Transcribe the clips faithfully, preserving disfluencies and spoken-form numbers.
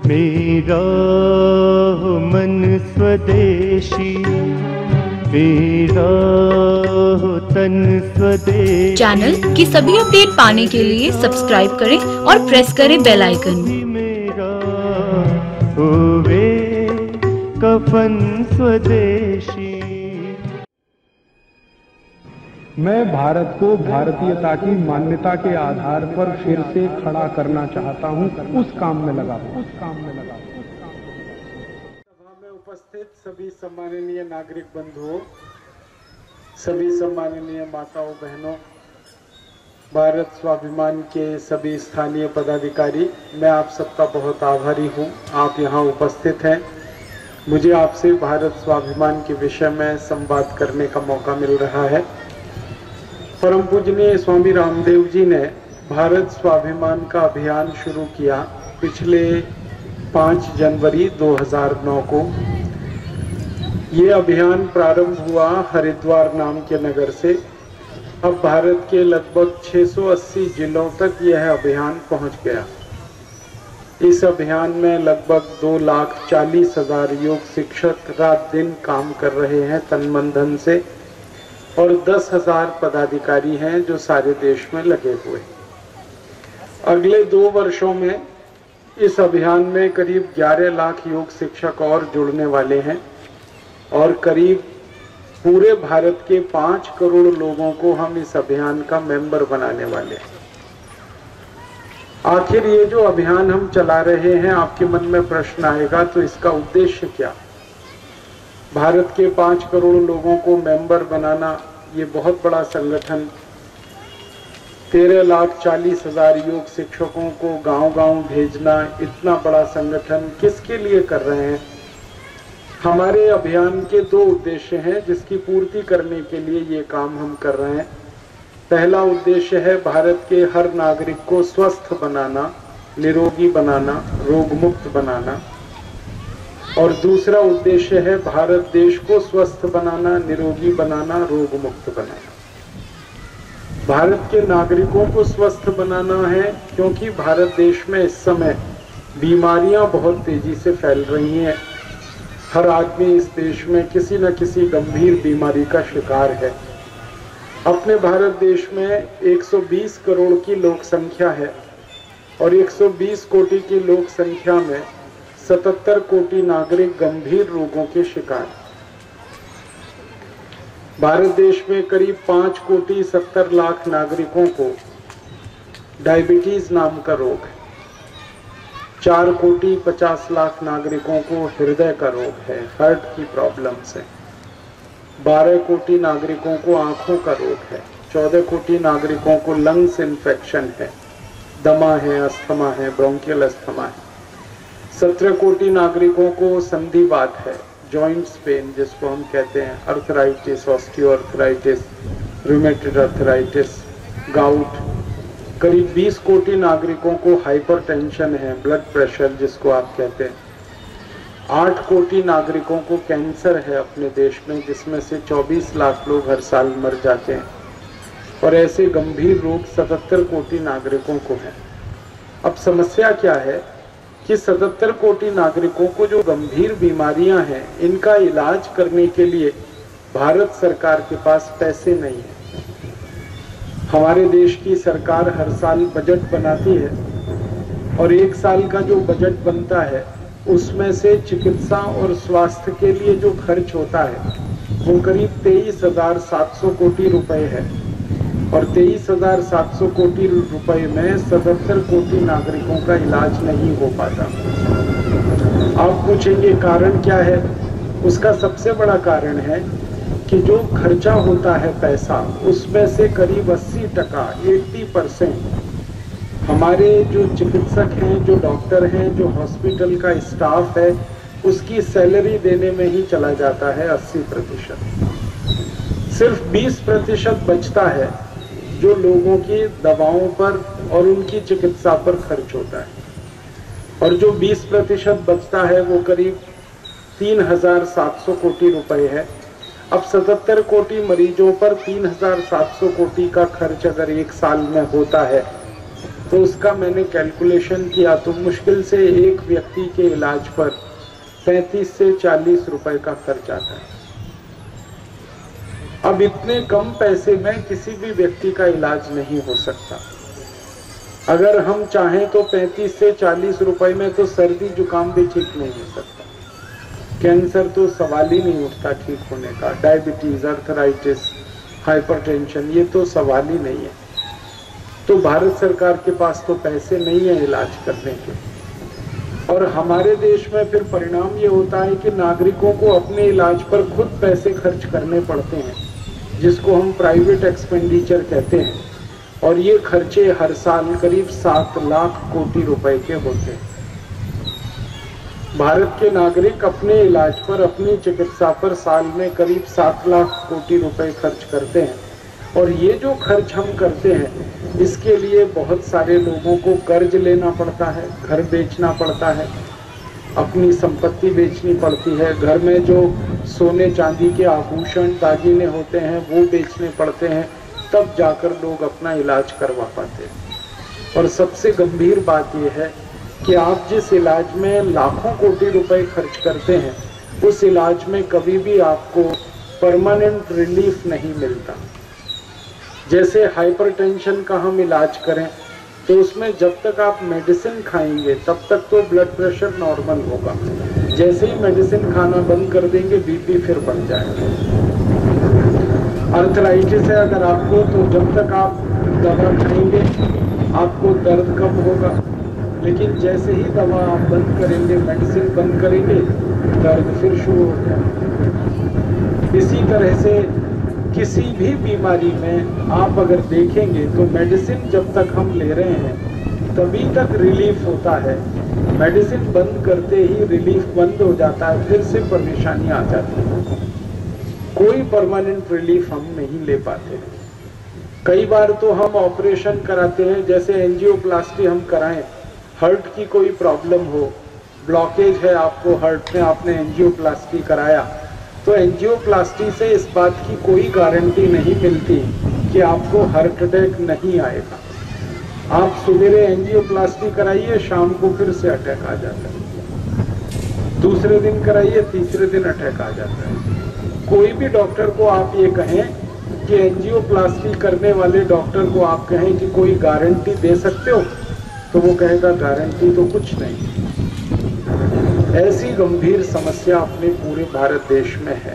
मेरा हो मन स्वदेशी, मेरा हो तन स्वदेशी। चैनल की सभी अपडेट पाने के लिए सब्सक्राइब करें और प्रेस करें बेल आइकन। मेरा होवे कफन स्वदेशी। मैं भारत को भारतीयता की मान्यता के आधार पर फिर से खड़ा करना चाहता हूं, उस काम में लगा हूं, उस काम में लगा हूं। सभा में उपस्थित सभी सम्माननीय नागरिक बंधुओं, सभी सम्माननीय माताओं बहनों, भारत स्वाभिमान के सभी स्थानीय पदाधिकारी, मैं आप सबका बहुत आभारी हूं। आप यहां उपस्थित हैं। मुझे आपसे भारत स्वाभिमान के विषय में संवाद करने का मौका मिल रहा है। परम पूजनीय स्वामी रामदेव जी ने भारत स्वाभिमान का अभियान शुरू किया पिछले पाँच जनवरी दो हज़ार नौ को। ये अभियान प्रारंभ हुआ हरिद्वार नाम के नगर से। अब भारत के लगभग छह सौ अस्सी जिलों तक यह अभियान पहुंच गया। इस अभियान में लगभग दो लाख चालीस हजार योग शिक्षक रात दिन काम कर रहे हैं तन मन धन से, और दस हजार पदाधिकारी हैं जो सारे देश में लगे हुए। अगले दो वर्षों में इस अभियान में करीब ग्यारह लाख योग शिक्षक और जुड़ने वाले हैं, और करीब पूरे भारत के पाँच करोड़ लोगों को हम इस अभियान का मेंबर बनाने वाले हैं। आखिर ये जो अभियान हम चला रहे हैं, आपके मन में प्रश्न आएगा तो इसका उद्देश्य क्या? भारत के पाँच करोड़ लोगों को मेंबर बनाना, ये बहुत बड़ा संगठन, तेरह लाख चालीस हजार योग शिक्षकों को गांव-गांव भेजना, इतना बड़ा संगठन किसके लिए कर रहे हैं? हमारे अभियान के दो उद्देश्य हैं जिसकी पूर्ति करने के लिए ये काम हम कर रहे हैं। पहला उद्देश्य है भारत के हर नागरिक को स्वस्थ बनाना, निरोगी बनाना, रोग मुक्त बनाना, और दूसरा उद्देश्य है भारत देश को स्वस्थ बनाना, निरोगी बनाना, रोग मुक्त बनाना। भारत के नागरिकों को स्वस्थ बनाना है क्योंकि भारत देश में इस समय बीमारियां बहुत तेजी से फैल रही हैं। हर आदमी इस देश में किसी न किसी गंभीर बीमारी का शिकार है। अपने भारत देश में एक सौ बीस करोड़ की लोक संख्या है, और एक सौ बीस कोटि की लोक संख्या में सतहत्तर कोटि नागरिक गंभीर रोगों के शिकार। भारत देश में करीब पाँच कोटि सत्तर लाख नागरिकों को डायबिटीज नाम का रोग है। चार कोटि पचास लाख नागरिकों को हृदय का रोग है, हार्ट की प्रॉब्लम से। बारह कोटि नागरिकों को आंखों का रोग है। चौदह कोटि नागरिकों को लंग्स इन्फेक्शन है, दमा है, अस्थमा है, ब्रोंकियल अस्थमा है। सत्रह कोटि नागरिकों को संधिवात है, जॉइंट्स पेन जिसको हम कहते हैं, arthritis, osteoarthritis, rheumatoid arthritis, gout. करीब बीस कोटि नागरिकों को हाइपरटेंशन है, ब्लड प्रेशर जिसको आप कहते हैं। आठ कोटि नागरिकों को कैंसर है अपने देश में, जिसमें से चौबीस लाख लोग हर साल मर जाते हैं, और ऐसे गंभीर रोग सतहत्तर कोटि नागरिकों को है। अब समस्या क्या है कि सतहत्तर कोटि नागरिकों को जो गंभीर बीमारियां हैं, इनका इलाज करने के लिए भारत सरकार के पास पैसे नहीं है। हमारे देश की सरकार हर साल बजट बनाती है, और एक साल का जो बजट बनता है उसमें से चिकित्सा और स्वास्थ्य के लिए जो खर्च होता है वो करीब तेईस हजार सात सौ कोटि रुपए है, और तेईस हजार सात सौ कोटि रुपए में सतहत्तर कोटि नागरिकों का इलाज नहीं हो पाता। आप पूछेंगे कारण क्या है? उसका सबसे बड़ा कारण है कि जो खर्चा होता है पैसा, उसमें से करीब अस्सी टका अस्सी परसेंट हमारे जो चिकित्सक हैं, जो डॉक्टर हैं, जो हॉस्पिटल का स्टाफ है, उसकी सैलरी देने में ही चला जाता है। अस्सी प्रतिशत सिर्फ बीस प्रतिशत बचता है जो लोगों की दवाओं पर और उनकी चिकित्सा पर खर्च होता है, और जो बीस प्रतिशत बचता है वो करीब तीन हजार सात सौ कोटि रुपए है। अब सतहत्तर कोटि मरीजों पर तीन हजार सात सौ कोटि का खर्च अगर एक साल में होता है तो उसका मैंने कैलकुलेशन किया तो मुश्किल से एक व्यक्ति के इलाज पर पैंतीस से चालीस रुपए का खर्च आता है। अब इतने कम पैसे में किसी भी व्यक्ति का इलाज नहीं हो सकता। अगर हम चाहें तो पैंतीस से चालीस रुपए में तो सर्दी जुकाम भी ठीक नहीं हो सकता, कैंसर तो सवाल ही नहीं उठता ठीक होने का, डायबिटीज, अर्थराइटिस, हाइपरटेंशन, ये तो सवाल ही नहीं है। तो भारत सरकार के पास तो पैसे नहीं है इलाज करने के, और हमारे देश में फिर परिणाम ये होता है कि नागरिकों को अपने इलाज पर खुद पैसे खर्च करने पड़ते हैं, जिसको हम प्राइवेट एक्सपेंडिचर कहते हैं, और ये खर्चे हर साल करीब सात लाख कोटि रुपए के होते हैं। भारत के नागरिक अपने इलाज पर, अपनी चिकित्सा पर साल में करीब सात लाख कोटि रुपए खर्च करते हैं, और ये जो खर्च हम करते हैं इसके लिए बहुत सारे लोगों को कर्ज लेना पड़ता है, घर बेचना पड़ता है, अपनी संपत्ति बेचनी पड़ती है, घर में जो सोने चांदी के आभूषण दागिने होते हैं वो बेचने पड़ते हैं, तब जाकर लोग अपना इलाज करवा पाते हैं। और सबसे गंभीर बात यह है कि आप जिस इलाज में लाखों कोटि रुपए खर्च करते हैं उस इलाज में कभी भी आपको परमानेंट रिलीफ नहीं मिलता। जैसे हाइपरटेंशन का हम इलाज करें तो उसमें जब तक आप मेडिसिन खाएंगे तब तक तो ब्लड प्रेशर नॉर्मल होगा, जैसे ही मेडिसिन खाना बंद कर देंगे बीपी फिर बढ़ जाएगा। अर्थराइटिस है अगर आपको, तो जब तक आप दवा खाएंगे आपको दर्द कम होगा, लेकिन जैसे ही दवा आप बंद करेंगे, मेडिसिन बंद करेंगे, दर्द फिर शुरू हो जाएगा। इसी तरह से किसी भी बीमारी में आप अगर देखेंगे तो मेडिसिन जब तक हम ले रहे हैं तभी तक रिलीफ होता है, मेडिसिन बंद करते ही रिलीफ बंद हो जाता है, फिर से परेशानी आ जाती है। कोई परमानेंट रिलीफ हम नहीं ले पाते। कई बार तो हम ऑपरेशन कराते हैं, जैसे एंजियोप्लास्टी हम कराएं, हार्ट की कोई प्रॉब्लम हो, ब्लॉकेज है आपको हार्ट में, आपने एंजियोप्लास्टी कराया, तो एंजियोप्लास्टी से इस बात की कोई गारंटी नहीं मिलती कि आपको हार्ट अटैक नहीं आएगा। आप सवेरे एंजियोप्लास्टी कराइए, शाम को फिर से अटैक आ जाता है, दूसरे दिन कराइए, तीसरे दिन अटैक आ जाता है। कोई भी डॉक्टर को आप ये कहें कि एंजियोप्लास्टी करने वाले डॉक्टर को आप कहें कि कोई गारंटी दे सकते हो, तो वो कहेगा गारंटी तो कुछ नहीं। ऐसी गंभीर समस्या अपने पूरे भारत देश में है।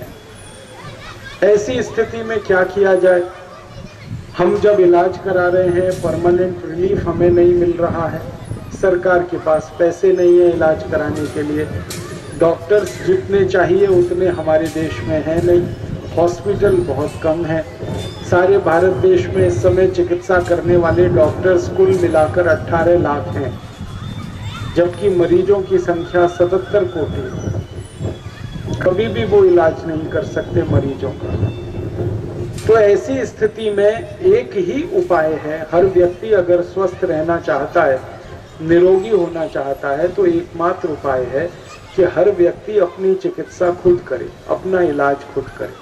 ऐसी स्थिति में क्या किया जाए? हम जब इलाज करा रहे हैं, परमानेंट रिलीफ हमें नहीं मिल रहा है, सरकार के पास पैसे नहीं है इलाज कराने के लिए, डॉक्टर्स जितने चाहिए उतने हमारे देश में हैं नहीं, हॉस्पिटल बहुत कम है। सारे भारत देश में इस समय चिकित्सा करने वाले डॉक्टर्स कुल मिलाकर अठारह लाख हैं, जबकि मरीजों की संख्या सतहत्तर कोटि है। कभी भी वो इलाज नहीं कर सकते मरीजों का। तो ऐसी स्थिति में एक ही उपाय है, हर व्यक्ति अगर स्वस्थ रहना चाहता है, निरोगी होना चाहता है, तो एकमात्र उपाय है कि हर व्यक्ति अपनी चिकित्सा खुद करे, अपना इलाज खुद करे।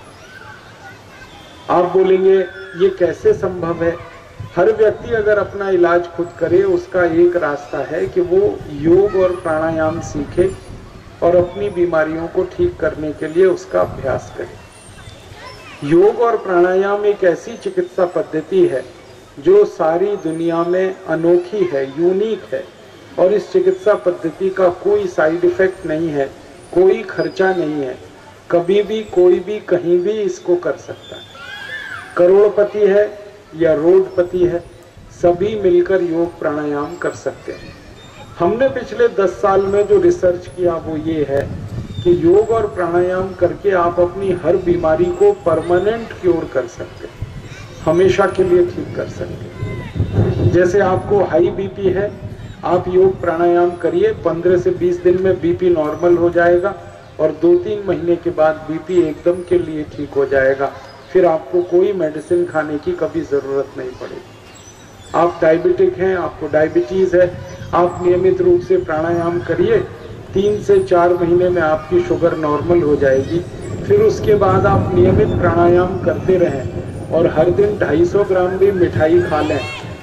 आप बोलेंगे ये कैसे संभव है? हर व्यक्ति अगर अपना इलाज खुद करे, उसका एक रास्ता है कि वो योग और प्राणायाम सीखे और अपनी बीमारियों को ठीक करने के लिए उसका अभ्यास करे। योग और प्राणायाम एक ऐसी चिकित्सा पद्धति है जो सारी दुनिया में अनोखी है, यूनिक है, और इस चिकित्सा पद्धति का कोई साइड इफेक्ट नहीं है, कोई खर्चा नहीं है, कभी भी कोई भी कहीं भी इसको कर सकता है। करोड़पति है या रोडपति है, सभी मिलकर योग प्राणायाम कर सकते हैं। हमने पिछले दस साल में जो रिसर्च किया वो ये है कि योग और प्राणायाम करके आप अपनी हर बीमारी को परमानेंट क्योर कर सकते हैं, हमेशा के लिए ठीक कर सकते हैं। जैसे आपको हाई बीपी है, आप योग प्राणायाम करिए, पंद्रह से बीस दिन में बीपी नॉर्मल हो जाएगा और दो तीन महीने के बाद बीपी एकदम के लिए ठीक हो जाएगा, फिर आपको कोई मेडिसिन खाने की कभी ज़रूरत नहीं पड़ेगी। आप डायबिटिक हैं, आपको डायबिटीज़ है, आप नियमित रूप से प्राणायाम करिए, तीन से चार महीने में आपकी शुगर नॉर्मल हो जाएगी। फिर उसके बाद आप नियमित प्राणायाम करते रहें और हर दिन ढाई सौ ग्राम भी मिठाई खा लें,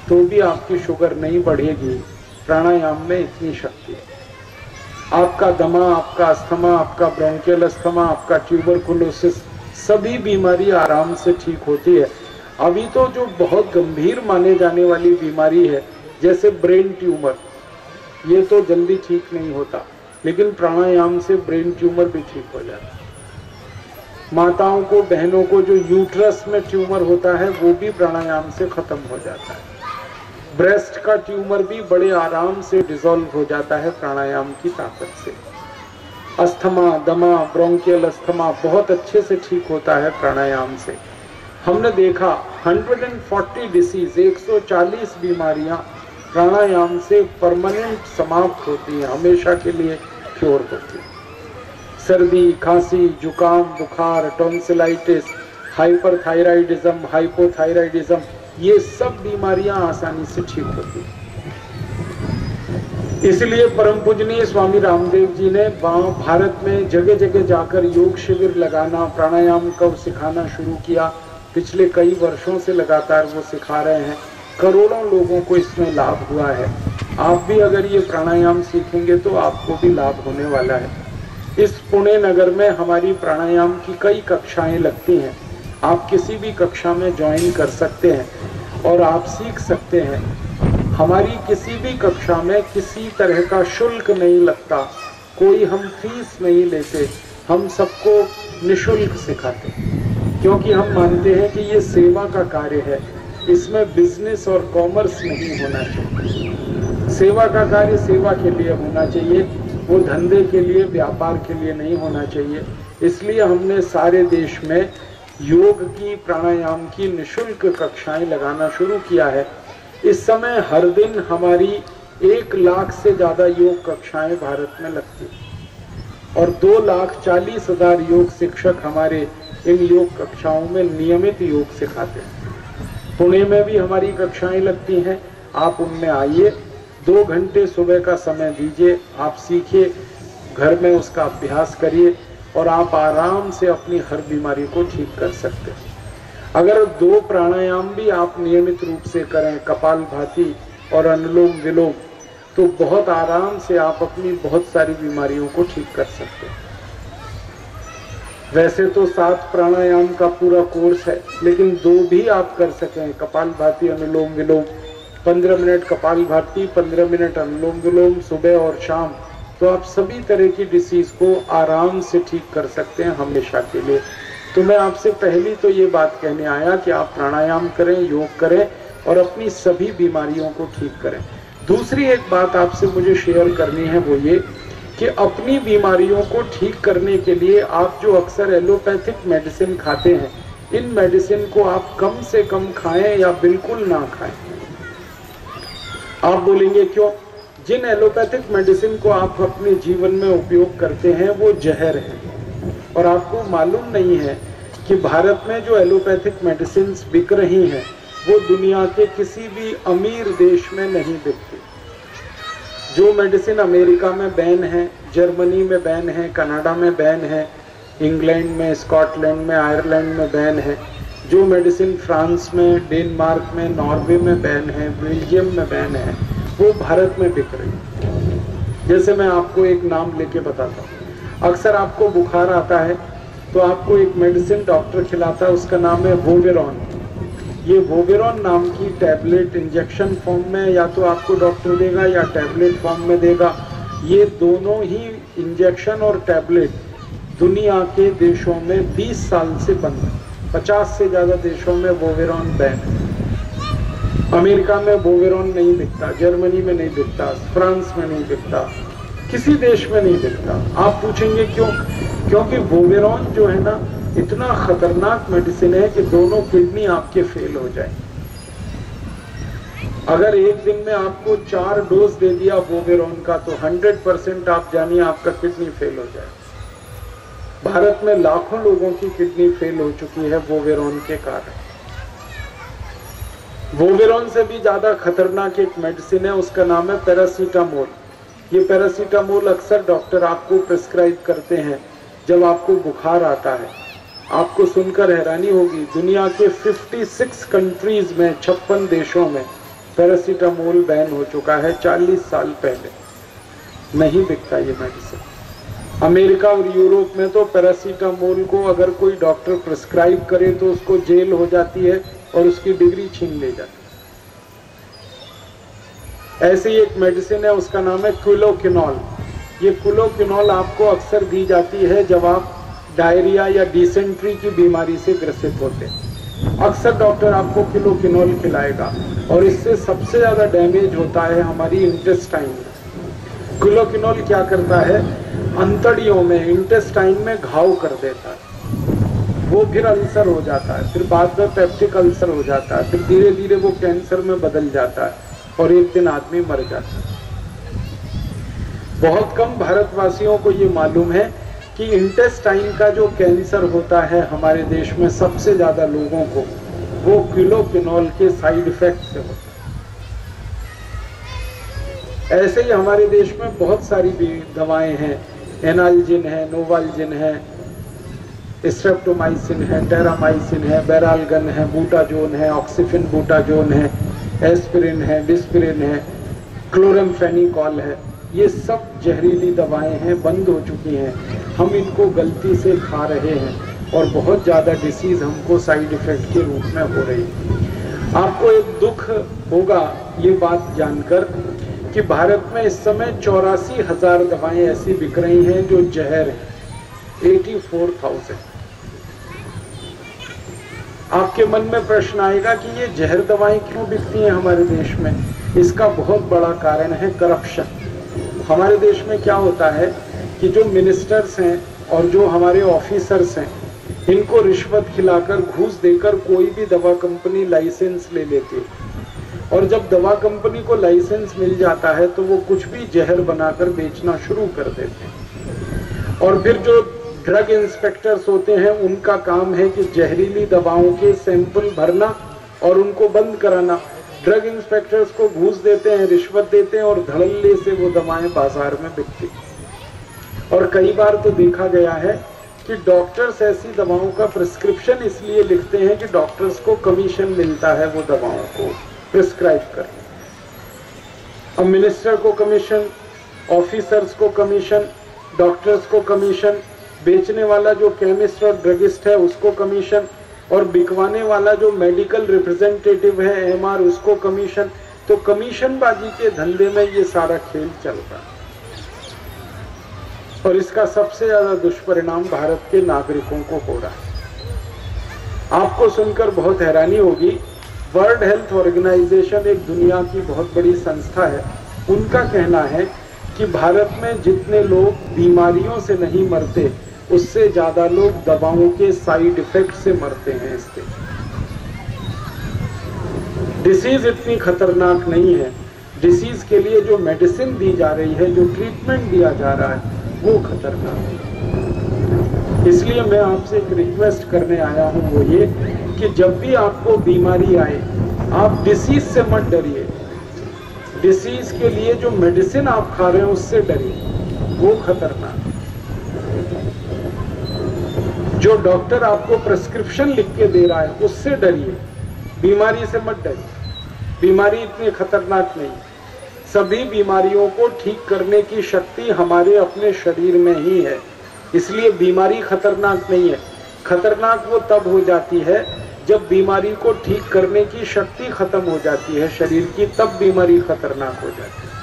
तो भी आपकी शुगर नहीं बढ़ेगी। प्राणायाम में इतनी शक्ति है। आपका दमा, आपका अस्थमा, आपका ब्रोंकियल अस्थमा, आपका ट्यूबरकुलोसिस, सभी बीमारी आराम से ठीक होती है। अभी तो जो बहुत गंभीर माने जाने वाली बीमारी है जैसे ब्रेन ट्यूमर, ये तो जल्दी ठीक नहीं होता, लेकिन प्राणायाम से ब्रेन ट्यूमर भी ठीक हो जाता है। माताओं को, बहनों को जो यूट्रस में ट्यूमर होता है वो भी प्राणायाम से खत्म हो जाता है। ब्रेस्ट का ट्यूमर भी बड़े आराम से डिसॉल्व हो जाता है प्राणायाम की ताकत से। अस्थमा, दमा, ब्रोंकियल अस्थमा बहुत अच्छे से ठीक होता है प्राणायाम से। हमने देखा एक सौ चालीस डिसीज, एक सौ चालीस बीमारियां प्राणायाम से परमानेंट समाप्त होती हैं, हमेशा के लिए क्योर होती है। सर्दी, खांसी, जुकाम, बुखार, टॉन्सिलाइटिस, हाइपरथायराइडिज्म, हाइपोथायराइडिज्म, ये सब बीमारियां आसानी से ठीक होती हैं। इसलिए परम पूजनीय स्वामी रामदेव जी ने भारत में जगह जगह जाकर योग शिविर लगाना, प्राणायाम को सिखाना शुरू किया। पिछले कई वर्षों से लगातार वो सिखा रहे हैं। करोड़ों लोगों को इसमें लाभ हुआ है। आप भी अगर ये प्राणायाम सीखेंगे तो आपको भी लाभ होने वाला है। इस पुणे नगर में हमारी प्राणायाम की कई कक्षाएं लगती हैं। आप किसी भी कक्षा में ज्वाइन कर सकते हैं और आप सीख सकते हैं। हमारी किसी भी कक्षा में किसी तरह का शुल्क नहीं लगता, कोई हम फीस नहीं लेते, हम सबको निःशुल्क सिखाते हैं, क्योंकि हम मानते हैं कि ये सेवा का कार्य है, इसमें बिजनेस और कॉमर्स नहीं होना चाहिए। सेवा का कार्य सेवा के लिए होना चाहिए, वो धंधे के लिए, व्यापार के लिए नहीं होना चाहिए। इसलिए हमने सारे देश में योग की, प्राणायाम की निःशुल्क कक्षाएं लगाना शुरू किया है। इस समय हर दिन हमारी एक लाख से ज्यादा योग कक्षाएं भारत में लगती हैं और दो लाख चालीस हजार योग शिक्षक हमारे इन योग कक्षाओं में नियमित योग सिखाते हैं। पुणे में भी हमारी कक्षाएं लगती हैं, आप उनमें आइए, दो घंटे सुबह का समय दीजिए, आप सीखिए, घर में उसका अभ्यास करिए और आप आराम से अपनी हर बीमारी को ठीक कर सकते हैं। अगर दो प्राणायाम भी आप नियमित रूप से करें, कपालभाति और अनुलोम विलोम, तो बहुत आराम से आप अपनी बहुत सारी बीमारियों को ठीक कर सकते हैं। वैसे तो सात प्राणायाम का पूरा कोर्स है, लेकिन दो भी आप कर सकें, कपालभाति, अनुलोम विलोम, पंद्रह मिनट कपालभाति, पंद्रह मिनट अनुलोम विलोम सुबह और शाम, तो आप सभी तरह की डिसीज को आराम से ठीक कर सकते हैं हमेशा के लिए। तो मैं आपसे पहली तो ये बात कहने आया कि आप प्राणायाम करें, योग करें और अपनी सभी बीमारियों को ठीक करें। दूसरी एक बात आपसे मुझे शेयर करनी है, वो ये कि अपनी बीमारियों को ठीक करने के लिए आप जो अक्सर एलोपैथिक मेडिसिन खाते हैं, इन मेडिसिन को आप कम से कम खाएं या बिल्कुल ना खाएं। आप बोलेंगे क्यों? जिन एलोपैथिक मेडिसिन को आप अपने जीवन में उपयोग करते हैं वो जहर है, और आपको मालूम नहीं है कि भारत में जो एलोपैथिक मेडिसिन बिक रही हैं वो दुनिया के किसी भी अमीर देश में नहीं बिकती। जो मेडिसिन अमेरिका में बैन है, जर्मनी में बैन है, कनाडा में बैन है, इंग्लैंड में, स्कॉटलैंड में, आयरलैंड में बैन है, जो मेडिसिन फ्रांस में, डेनमार्क में, नॉर्वे में बैन है, बेल्जियम में बैन है, वो भारत में बिक रही है। जैसे मैं आपको एक नाम लेके बताता हूँ। अक्सर आपको बुखार आता है तो आपको एक मेडिसिन डॉक्टर खिलाता है, उसका नाम है वोवेरॉन। ये वोवेरॉन नाम की टैबलेट इंजेक्शन फॉर्म में या तो आपको डॉक्टर देगा या टैबलेट फॉर्म में देगा। ये दोनों ही इंजेक्शन और टैबलेट दुनिया के देशों में बीस साल से बंद है। पचास से ज्यादा देशों में वोवेरॉन बैन है। अमेरिका में वोवेरॉन नहीं बिकता, जर्मनी में नहीं बिकता, फ्रांस में नहीं बिकता, किसी देश में नहीं बिकता। आप पूछेंगे क्यों? क्योंकि वोवेरॉन जो है ना, इतना खतरनाक मेडिसिन है कि दोनों किडनी आपके फेल हो जाए। अगर एक दिन में आपको चार डोज दे दिया वोवेरॉन का तो हंड्रेड परसेंट आप जानिए आपका किडनी फेल हो जाए। भारत में लाखों लोगों की किडनी फेल हो चुकी है वोवेरॉन के कारण। वोवेरॉन से भी ज्यादा खतरनाक एक मेडिसिन है, उसका नाम है पैरासीटामोल। ये पैरासीटामोल अक्सर डॉक्टर आपको प्रिस्क्राइब करते हैं जब आपको बुखार आता है। आपको सुनकर हैरानी होगी, दुनिया के छप्पन कंट्रीज में, छप्पन देशों में पैरासीटामोल बैन हो चुका है चालीस साल पहले, नहीं बिकता ये मेडिसिन। अमेरिका और यूरोप में तो पैरासीटामोल को अगर कोई डॉक्टर प्रिस्क्राइब करे तो उसको जेल हो जाती है और उसकी डिग्री छीन ले जाती है। ऐसे ही एक मेडिसिन है, उसका नाम है क्विलोकिनॉल। ये क्विलोकिनॉल आपको अक्सर दी जाती है जब आप डायरिया या डिसेंट्री की बीमारी से ग्रसित होते हैं। अक्सर डॉक्टर आपको क्विलोकिनॉल खिलाएगा और इससे सबसे ज्यादा डैमेज होता है हमारी इंटेस्टाइन में। क्विलोकिनॉल क्या करता है, अंतड़ियों में, इंटेस्टाइन में घाव कर देता है, वो फिर अल्सर हो जाता है, फिर बाद में पेप्टिक अल्सर हो जाता है, फिर धीरे धीरे वो कैंसर में बदल जाता है और एक दिन आदमी मर जाता है। बहुत कम भारतवासियों को ये मालूम है कि इंटेस्टाइन का जो कैंसर होता है हमारे देश में सबसे ज्यादा लोगों को, वो क्विलोकिनॉल के साइड इफेक्ट से होता है। ऐसे ही हमारे देश में बहुत सारी भी दवाएं हैं, एनाल्जिन है, नोवाल्जिन है, स्ट्रेप्टोमाइसिन है, टेरामाइसिन है, बेरालगन है, बूटाजोन है, ऑक्सीफिन बूटाजोन है, एस्पिरिन है, डिस्पिरिन है, क्लोरामफेनिकॉल है। ये सब जहरीली दवाएं हैं, बंद हो चुकी हैं। हम इनको गलती से खा रहे हैं और बहुत ज़्यादा डिसीज हमको साइड इफेक्ट के रूप में हो रही है। आपको एक दुख होगा ये बात जानकर कि भारत में इस समय चौरासी हजार दवाएं ऐसी बिक रही हैं जो जहर है, चौरासी हज़ार। आपके मन में प्रश्न आएगा कि ये जहर दवाएं क्यों बिकती हैं हमारे देश में? इसका बहुत बड़ा कारण है करप्शन। हमारे देश में क्या होता है कि जो मिनिस्टर्स हैं और जो हमारे ऑफिसर्स हैं, इनको रिश्वत खिलाकर, घूस देकर कोई भी दवा कंपनी लाइसेंस ले लेती है और जब दवा कंपनी को लाइसेंस मिल जाता है तो वो कुछ भी जहर बनाकर बेचना शुरू कर देते हैं। और फिर जो ड्रग इंस्पेक्टर्स होते हैं उनका काम है कि जहरीली दवाओं के सैंपल भरना और उनको बंद कराना। ड्रग इंस्पेक्टर्स को घूस देते हैं, रिश्वत देते हैं और धड़ल्ले से वो दवाएं बाजार में बिकती। और कई बार तो देखा गया है कि डॉक्टर्स ऐसी दवाओं का प्रिस्क्रिप्शन इसलिए लिखते हैं कि डॉक्टर्स को कमीशन मिलता है वो दवाओं को प्रिस्क्राइब करने। अब मिनिस्टर को कमीशन, ऑफिसर्स को कमीशन, डॉक्टर्स को कमीशन, बेचने वाला जो केमिस्ट और ड्रगिस्ट है उसको कमीशन, और बिकवाने वाला जो मेडिकल रिप्रेजेंटेटिव है एमआर उसको कमीशन। तो कमीशनबाजी के धंधे में ये सारा खेल चल रहा है और इसका सबसे ज्यादा दुष्परिणाम भारत के नागरिकों को हो रहा है। आपको सुनकर बहुत हैरानी होगी, वर्ल्ड हेल्थ ऑर्गेनाइजेशन एक दुनिया की बहुत बड़ी संस्था है, उनका कहना है कि भारत में जितने लोग बीमारियों से नहीं मरते उससे ज्यादा लोग दवाओं के साइड इफेक्ट से मरते हैं। इससे डिसीज इतनी खतरनाक नहीं है, डिसीज के लिए जो मेडिसिन दी जा रही है, जो ट्रीटमेंट दिया जा रहा है वो खतरनाक है। इसलिए मैं आपसे एक रिक्वेस्ट करने आया हूं, वो ये कि जब भी आपको बीमारी आए आप डिसीज से मत डरिए, डिसीज के लिए जो मेडिसिन आप खा रहे हैं उससे डरिए, वो खतरनाक है। जो डॉक्टर आपको प्रिस्क्रिप्शन लिख के दे रहा है उससे डरिए, बीमारी से मत डरिए। बीमारी इतनी खतरनाक नहीं, सभी बीमारियों को ठीक करने की शक्ति हमारे अपने शरीर में ही है, इसलिए बीमारी खतरनाक नहीं है। खतरनाक वो तब हो जाती है जब बीमारी को ठीक करने की शक्ति खत्म हो जाती है शरीर की, तब बीमारी खतरनाक हो जाती है।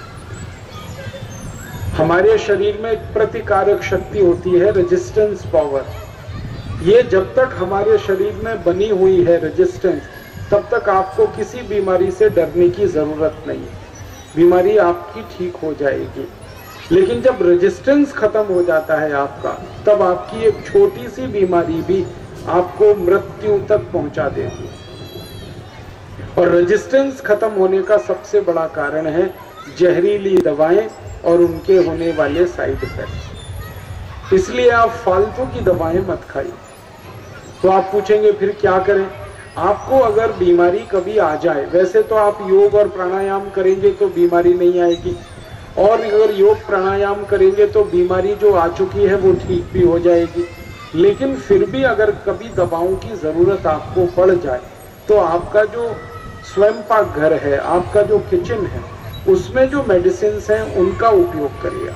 हमारे शरीर में एक प्रतिकारक शक्ति होती है, रेजिस्टेंस पावर। ये जब तक हमारे शरीर में बनी हुई है रेजिस्टेंस, तब तक आपको किसी बीमारी से डरने की जरूरत नहीं है, बीमारी आपकी ठीक हो जाएगी। लेकिन जब रेजिस्टेंस खत्म हो जाता है आपका, तब आपकी एक छोटी सी बीमारी भी आपको मृत्यु तक पहुंचा देती है। और रेजिस्टेंस खत्म होने का सबसे बड़ा कारण है जहरीली दवाएं और उनके होने वाले साइड इफेक्ट्स। इसलिए आप फालतू की दवाएं मत खाइए। तो आप पूछेंगे फिर क्या करें? आपको अगर बीमारी कभी आ जाए, वैसे तो आप योग और प्राणायाम करेंगे तो बीमारी नहीं आएगी, और अगर योग प्राणायाम करेंगे तो बीमारी जो आ चुकी है वो ठीक भी हो जाएगी। लेकिन फिर भी अगर कभी दवाओं की जरूरत आपको पड़ जाए तो आपका जो स्वयं पाक घर है, आपका जो किचन है, उसमें जो मेडिसिन हैं उनका उपयोग करिए।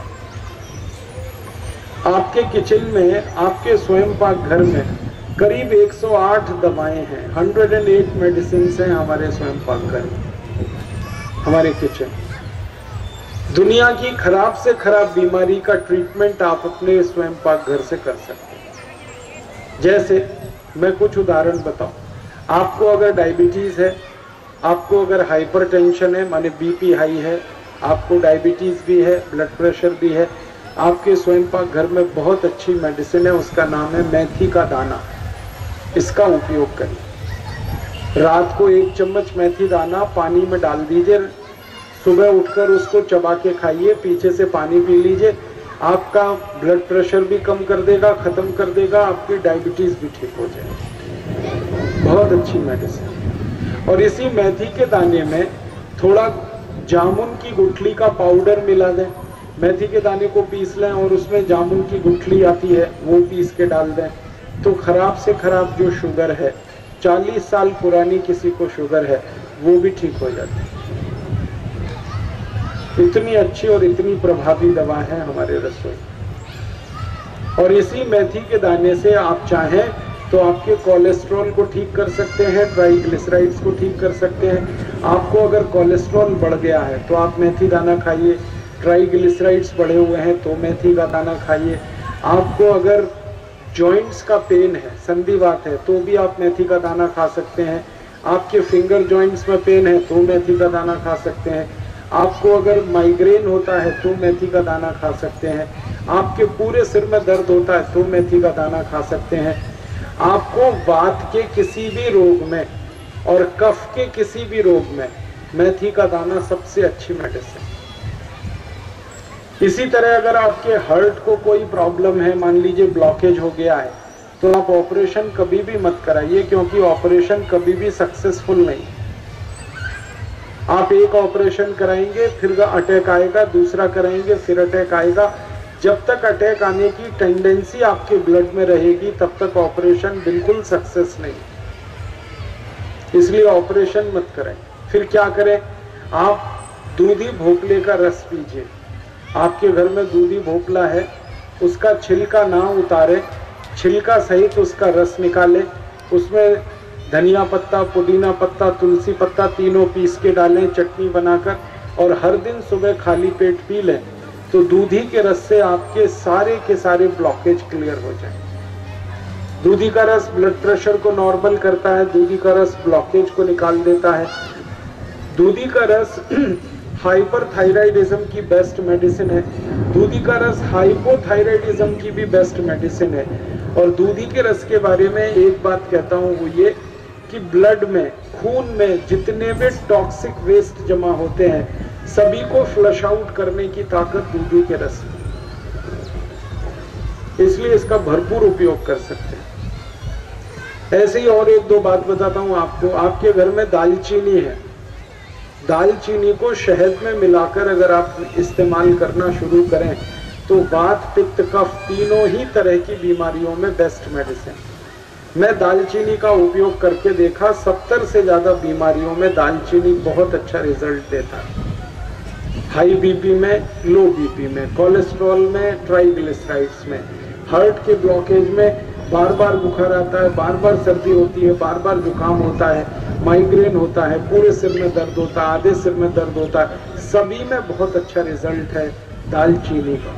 आपके किचन में, आपके स्वयं पाक घर में करीब एक सौ आठ दवाएं हैं, एक सौ आठ मेडिसिन हैं हमारे स्वयं पाक घर में, हमारे किचन। दुनिया की खराब से खराब बीमारी का ट्रीटमेंट आप अपने स्वयं पाक घर से कर सकते हैं। जैसे मैं कुछ उदाहरण बताऊं, आपको अगर डायबिटीज है, आपको अगर हाइपरटेंशन है माने बीपी हाई है, आपको डायबिटीज भी है, ब्लड प्रेशर भी है, आपके स्वयं पाक घर में बहुत अच्छी मेडिसिन है, उसका नाम है मेथी का दाना। इसका उपयोग करिए। रात को एक चम्मच मेथी दाना पानी में डाल दीजिए, सुबह उठकर उसको चबा के खाइए, पीछे से पानी पी लीजिए। आपका ब्लड प्रेशर भी कम कर देगा, खत्म कर देगा, आपकी डायबिटीज भी ठीक हो जाएगी। बहुत अच्छी मेडिसिन। और इसी मेथी के दाने में थोड़ा जामुन की गुठली का पाउडर मिला दें, मेथी के दाने को पीस लें और उसमें जामुन की गुठली आती है वो पीस के डाल दें, तो खराब से खराब जो शुगर है, चालीस साल पुरानी किसी को शुगर है, वो भी ठीक हो जाती है। इतनी अच्छी और इतनी प्रभावी दवा है हमारे रसोई। और इसी मेथी के दाने से आप चाहें तो आपके कोलेस्ट्रॉल को ठीक कर सकते हैं, ट्राइग्लिसराइड्स को ठीक कर सकते हैं। आपको अगर कोलेस्ट्रॉल बढ़ गया है तो आप मेथी दाना खाइए, ट्राइग्लिसराइड्स बढ़े हुए हैं तो मेथी का दाना खाइए। आपको अगर जॉइंट्स का पेन है, संधिवात है, तो भी आप मेथी का दाना खा सकते हैं। आपके फिंगर जॉइंट्स में पेन है तो मेथी का दाना खा सकते हैं। आपको अगर माइग्रेन होता है तो मेथी का दाना खा सकते हैं। आपके पूरे सिर में दर्द होता है तो मेथी का दाना खा सकते हैं। आपको वात के किसी भी रोग में और कफ के किसी भी रोग में मेथी का दाना सबसे अच्छी मेडिसिन। इसी तरह अगर आपके हार्ट को कोई प्रॉब्लम है, मान लीजिए ब्लॉकेज हो गया है, तो आप ऑपरेशन कभी भी मत कराइए, क्योंकि ऑपरेशन कभी भी सक्सेसफुल नहीं। आप एक ऑपरेशन कराएंगे, फिर अटैक आएगा, दूसरा कराएंगे, फिर अटैक आएगा। जब तक अटैक आने की टेंडेंसी आपके ब्लड में रहेगी तब तक ऑपरेशन बिल्कुल सक्सेस नहीं। इसलिए ऑपरेशन मत करें। फिर क्या करें? आप दूधी भोपले का रस पीजिए। आपके घर में दूधी भोपला है, उसका छिलका ना उतारें, छिलका सहित उसका रस निकालें, उसमें धनिया पत्ता, पुदीना पत्ता, तुलसी पत्ता तीनों पीस के डालें चटनी बनाकर, और हर दिन सुबह खाली पेट पी लें, तो दूधी के रस से आपके सारे के सारे ब्लॉकेज क्लियर हो जाएं। दूधी का रस ब्लड प्रेशर को नॉर्मल करता है, दूधी का रस ब्लॉकेज को निकाल देता है। दूधी का रस हाइपरथायराइडिज्म की बेस्ट मेडिसिन है। दूधी का रस हाइपोथायराइडिज्म की भी बेस्ट मेडिसिन है। और दूधी के रस के बारे में एक बात कहता हूँ, वो ये कि ब्लड में, खून में जितने भी टॉक्सिक वेस्ट जमा होते हैं सभी को फ्लश आउट करने की ताकत दूधी के रस में, इसलिए इसका भरपूर उपयोग कर सकते हैं। ऐसे ही और एक दो बात बताता हूं आपको। आपके घर में दालचीनी है, दालचीनी को शहद में मिलाकर अगर आप इस्तेमाल करना शुरू करें तो वात, पित्त, कफ तीनों ही तरह की बीमारियों में बेस्ट मेडिसिन। मैं दालचीनी का उपयोग करके देखा, सत्तर से ज्यादा बीमारियों में दालचीनी बहुत अच्छा रिजल्ट देता है। हाई बीपी में, लो बीपी में, कोलेस्ट्रॉल में, ट्राइग्लिसराइड्स में, हार्ट के ब्लॉकेज में, बार बार बुखार आता है, बार बार सर्दी होती है, बार बार जुकाम होता है, माइग्रेन होता है, पूरे सिर में दर्द होता है, आधे सिर में दर्द होता है, सभी में बहुत अच्छा रिजल्ट है दालचीनी का।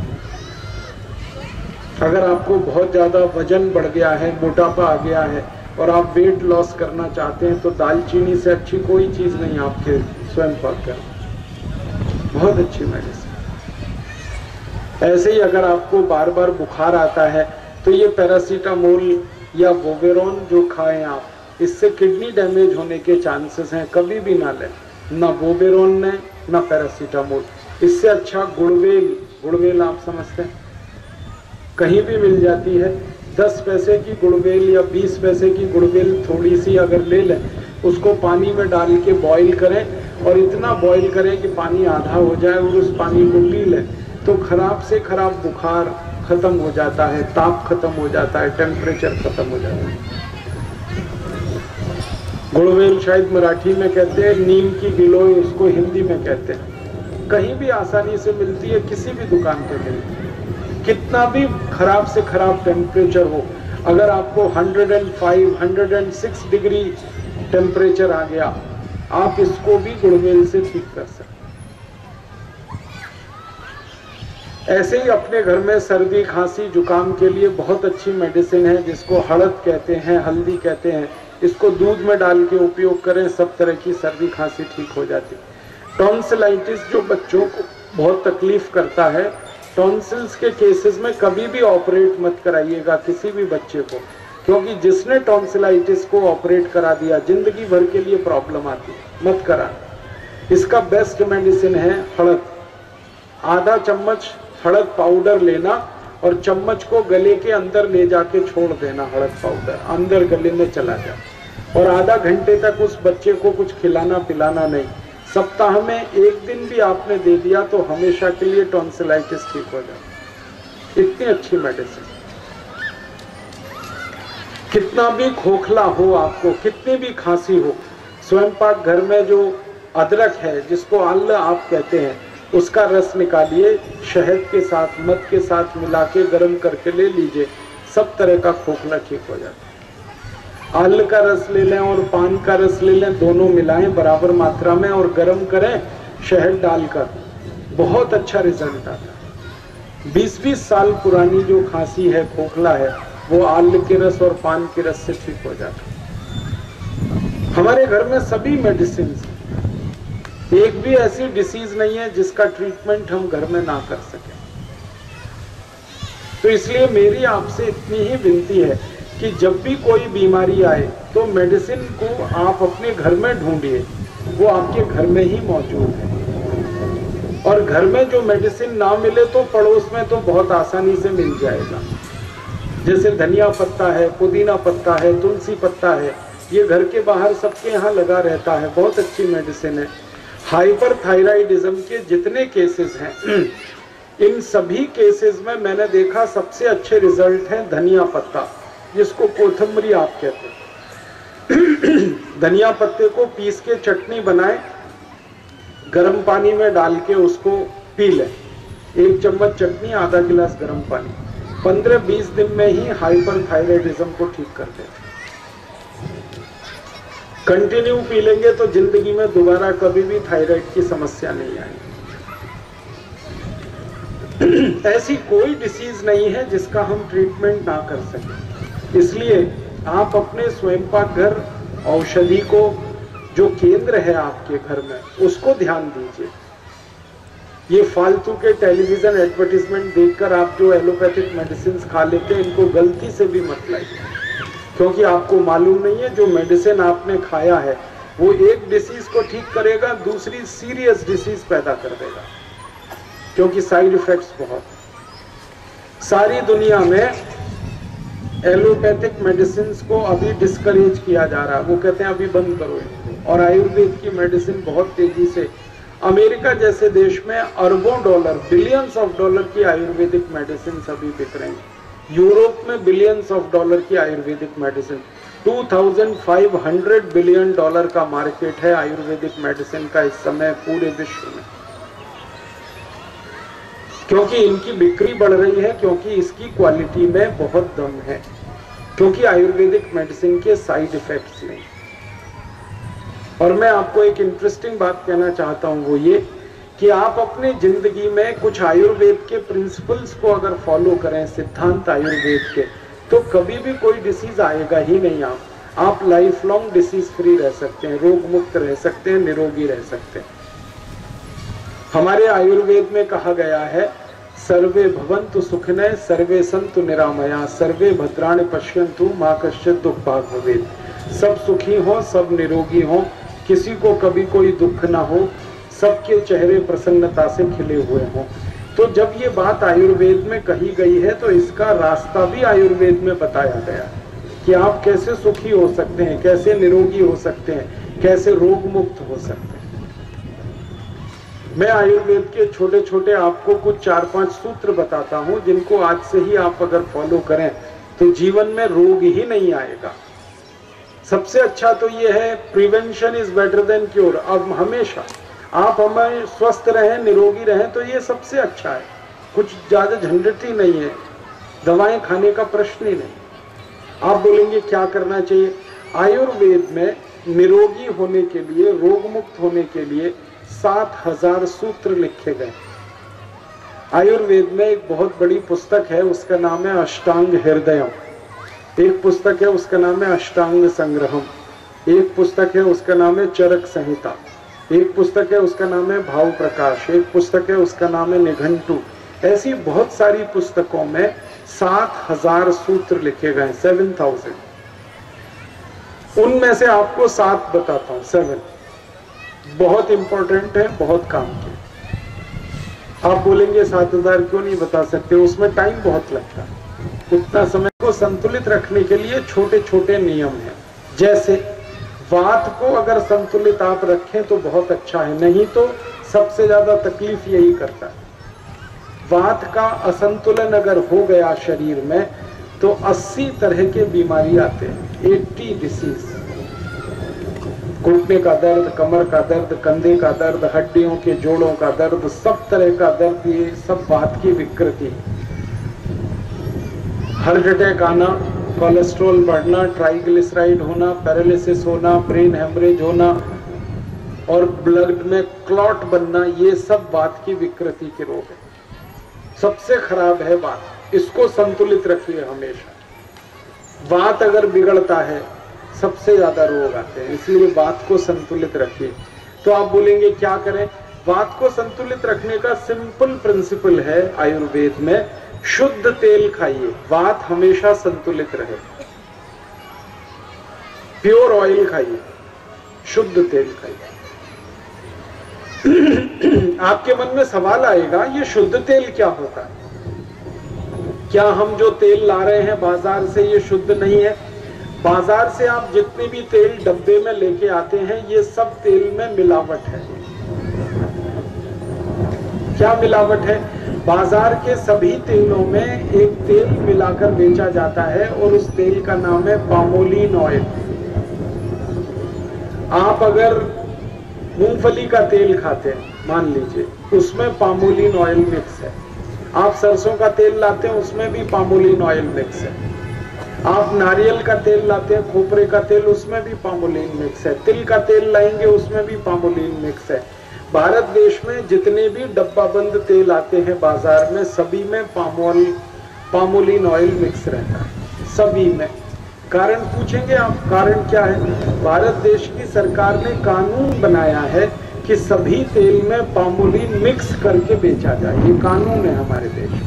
अगर आपको बहुत ज्यादा वजन बढ़ गया है, मोटापा आ गया है और आप वेट लॉस करना चाहते हैं तो दालचीनी से अच्छी कोई चीज नहीं आपके स्वयं पाक का, बहुत अच्छी मेडिसिन। ऐसे ही अगर आपको बार बार बुखार आता है तो ये पैरासीटामोल या वोवेरॉन जो खाएं आप, इससे किडनी डैमेज होने के चांसेस हैं, कभी भी ना लें, ना वोवेरॉन ने ना पैरासीटामोल। इससे अच्छा गुड़वेल, गुड़वेल आप समझते हैं, कहीं भी मिल जाती है। दस पैसे की गुड़वेल या बीस पैसे की गुड़वेल थोड़ी सी अगर ले लें, उसको पानी में डाल के बॉईल करें और इतना बॉईल करें कि पानी आधा हो जाए और उस पानी को पी लें, तो खराब से खराब बुखार खत्म हो जाता है, ताप खत्म हो जाता है, टेम्परेचर खत्म हो जाता है। गुड़वेल शायद मराठी में कहते हैं, नीम की गिलोय उसको हिंदी में कहते हैं। कहीं भी आसानी से मिलती है, किसी भी दुकान पे मिलती है। कितना भी खराब से खराब टेम्परेचर हो, अगर आपको एक सौ पाँच, एक सौ छह डिग्री टेम्परेचर आ गया, आप इसको भी गुड़वेल से ठीक कर सकते। ऐसे ही अपने घर में सर्दी खांसी जुकाम के लिए बहुत अच्छी मेडिसिन है जिसको हड़द कहते हैं, हल्दी कहते हैं। इसको दूध में डाल के उपयोग करें, सब तरह की सर्दी खांसी ठीक हो जाती है। टॉन्सिलाइटिस जो बच्चों को बहुत तकलीफ करता है, टॉन्सिल्स के केसेस में कभी भी ऑपरेट मत कराइएगा किसी भी बच्चे को, क्योंकि जिसने टॉन्सिलाइटिस को ऑपरेट करा दिया जिंदगी भर के लिए प्रॉब्लम आती है, मत करा। इसका बेस्ट मेडिसिन है हड़द। आधा चम्मच हड़द पाउडर लेना और चम्मच को गले के अंदर ले जाके छोड़ देना, हड़द पाउडर अंदर गले में चला जाए, और आधा घंटे तक उस बच्चे को कुछ खिलाना पिलाना नहीं। सप्ताह में एक दिन भी आपने दे दिया तो हमेशा के लिए टॉन्सिलाइटिस ठीक हो जाए। इतनी अच्छी मेडिसिन। कितना भी खोखला हो आपको, कितनी भी खांसी हो, स्वयं पाक घर में जो अदरक है जिसको आल्ल आप कहते हैं, उसका रस निकालिए, शहद के साथ मध के साथ मिला के गर्म करके ले लीजिए, सब तरह का खोखला ठीक हो जाता है। आल का रस ले लें और पान का रस ले लें, दोनों मिलाएं बराबर मात्रा में और गर्म करें शहद डालकर, बहुत अच्छा रिजल्ट आता है। बीस बीस साल पुरानी जो खांसी है, खोखला है, वो आल के रस और पान के रस से ठीक हो जाता है। हमारे घर में सभी मेडिसिन, एक भी ऐसी डिसीज नहीं है जिसका ट्रीटमेंट हम घर में ना कर सके। तो इसलिए मेरी आपसे इतनी ही विनती है कि जब भी कोई बीमारी आए तो मेडिसिन को आप अपने घर में ढूंढिए, वो आपके घर में ही मौजूद है। और घर में जो मेडिसिन ना मिले तो पड़ोस में तो बहुत आसानी से मिल जाएगा। जैसे धनिया पत्ता है, पुदीना पत्ता है, तुलसी पत्ता है, ये घर के बाहर सबके यहाँ लगा रहता है, बहुत अच्छी मेडिसिन है। हाइपरथायराइडिज्म के जितने केसेस हैं, इन सभी केसेस में मैंने देखा सबसे अच्छे रिजल्ट हैं धनिया पत्ता, जिसको कोथमरी आप कहते हैं। धनिया पत्ते को पीस के चटनी बनाएं, गर्म पानी में डाल के उसको पी लें, एक चम्मच चटनी आधा गिलास गर्म पानी, पंद्रह बीस दिन में ही हाइपरथायराइडिज्म को ठीक कर दें। कंटिन्यू पी लेंगे तो जिंदगी में दोबारा कभी भी थायराइड की समस्या नहीं आएगी। ऐसी कोई डिसीज नहीं है जिसका हम ट्रीटमेंट ना कर सकें। इसलिए आप अपने स्वयं पाक घर औषधि को, जो केंद्र है आपके घर में, उसको ध्यान दीजिए। ये फालतू के टेलीविजन एडवर्टीजमेंट देखकर आप जो एलोपैथिक मेडिसिन खा लेते हैं, इनको गलती से भी मत लाइए, क्योंकि आपको मालूम नहीं है जो मेडिसिन आपने खाया है वो एक डिसीज को ठीक करेगा, दूसरी सीरियस डिसीज पैदा कर देगा, क्योंकि साइड इफेक्ट्स बहुत। सारी दुनिया में एलोपैथिक मेडिसिन को अभी डिस्करेज किया जा रहा है, वो कहते हैं अभी बंद करो इनको। और आयुर्वेद की मेडिसिन बहुत तेजी से, अमेरिका जैसे देश में अरबों डॉलर, बिलियंस ऑफ डॉलर की आयुर्वेदिक मेडिसिन अभी बिक रही है। यूरोप में बिलियंस ऑफ डॉलर की आयुर्वेदिक मेडिसिन, पच्चीस सौ बिलियन डॉलर का मार्केट है आयुर्वेदिक मेडिसिन का इस समय पूरे विश्व में, क्योंकि इनकी बिक्री बढ़ रही है, क्योंकि इसकी क्वालिटी में बहुत दम है, क्योंकि आयुर्वेदिक मेडिसिन के साइड इफेक्ट्स नहीं। और मैं आपको एक इंटरेस्टिंग बात कहना चाहता हूं, वो ये कि आप अपने जिंदगी में कुछ आयुर्वेद के प्रिंसिपल्स को अगर फॉलो करें, सिद्धांत आयुर्वेद के, तो कभी भी कोई डिसीज आएगा ही नहीं। आप आप लाइफ लॉन्ग डिसीज फ्री रह सकते हैं, रोग मुक्त रह सकते हैं, निरोगी रह सकते हैं। हमारे आयुर्वेद में कहा गया है, सर्वे भवन्तु सुखिनः सर्वे सन्तु निरामया सर्वे भद्राणि पश्यन्तु मा कश्चित् दुःख भाग् भवेत्। सब सुखी हो, सब निरोगी हो, किसी को कभी कोई दुख ना हो, सबके चेहरे प्रसन्नता से खिले हुए हों। तो जब ये बात आयुर्वेद में कही गई है तो इसका रास्ता भी आयुर्वेद में बताया गया कि आप कैसे सुखी हो सकते हैं, कैसे निरोगी हो सकते हैं, कैसे रोग मुक्त हो सकते हैं। मैं आयुर्वेद के छोटे छोटे आपको कुछ चार पांच सूत्र बताता हूं, जिनको आज से ही आप अगर फॉलो करें तो जीवन में रोग ही नहीं आएगा। सबसे अच्छा तो ये है prevention is better than cure. अब हमेशा आप हमें स्वस्थ रहें, निरोगी रहें, तो ये सबसे अच्छा है। कुछ ज्यादा झंझट ही नहीं है, दवाएं खाने का प्रश्न ही नहीं। आप बोलेंगे क्या करना चाहिए? आयुर्वेद में निरोगी होने के लिए, रोग मुक्त होने के लिए सात हजार सूत्र लिखे गए। आयुर्वेद में एक बहुत बड़ी पुस्तक है, उसका नाम है अष्टांग हृदयम। एक पुस्तक है उसका नाम है अष्टांग संग्रहम। एक पुस्तक है उसका नाम है चरक संहिता। एक पुस्तक है उसका नाम है भाव प्रकाश। एक पुस्तक है उसका नाम है निघंटु। ऐसी बहुत सारी पुस्तकों में सात हजार सूत्र लिखे गए, सेवन थाउजेंड। उनमें से आपको सात बताता हूं, सेवन बहुत इंपॉर्टेंट है, बहुत काम के। आप बोलेंगे सात हजार क्यों नहीं बता सकते? उसमें टाइम बहुत लगता है। उतना समय को संतुलित रखने के लिए छोटे छोटे नियम हैं। जैसे वात को अगर संतुलित आप रखें तो बहुत अच्छा है, नहीं तो सबसे ज्यादा तकलीफ यही करता है। वात का असंतुलन अगर हो गया शरीर में तो अस्सी तरह के बीमारी आते हैं, अस्सी डिसीज। घुटने का दर्द, कमर का दर्द, कंधे का दर्द, हड्डियों के जोड़ों का दर्द, सब तरह का दर्द, ये सब वात की विकृति। हार्ट अटैक आना, कोलेस्ट्रॉल बढ़ना, ट्राइग्लिसराइड होना, पैरालिसिस होना, ब्रेन हेमरेज होना और ब्लड में क्लॉट बनना, ये सब वात की विकृति के रोग है। सबसे खराब है वात, इसको संतुलित रखिए हमेशा। वात अगर बिगड़ता है सबसे ज्यादा रोग आते हैं, इसलिए वात को संतुलित रखिए। तो आप बोलेंगे क्या करें? वात को संतुलित रखने का सिंपल प्रिंसिपल है आयुर्वेद में, शुद्ध तेल खाइए, वात हमेशा संतुलित रहे। प्योर ऑयल खाइए, शुद्ध तेल खाइए। आपके मन में सवाल आएगा, ये शुद्ध तेल क्या होता है? क्या हम जो तेल ला रहे हैं बाजार से ये शुद्ध नहीं है? बाजार से आप जितने भी तेल डब्बे में लेके आते हैं, ये सब तेल में मिलावट है। क्या मिलावट है? बाजार के सभी तेलों में एक तेल मिलाकर बेचा जाता है और उस तेल का नाम है पामोलिन ऑयल। आप अगर मूंगफली का तेल खाते हैं, मान लीजिए, उसमें पामोलिन ऑयल मिक्स है। आप सरसों का तेल लाते हैं, उसमें भी पामोलिन ऑयल मिक्स है। आप नारियल का तेल लाते हैं, खोपरे का तेल, उसमें भी पामोलिन मिक्स है। तिल का तेल लाएंगे, उसमें भी पामोलिन मिक्स है। भारत देश में जितने भी डब्बा बंद तेल आते हैं बाजार में, सभी में पामोल पामोलिन ऑयल मिक्स रहता है, सभी में। कारण पूछेंगे आप, कारण क्या है? भारत देश की सरकार ने कानून बनाया है कि सभी तेल में पामोलिन मिक्स करके बेचा जाए। ये कानून है हमारे देश में।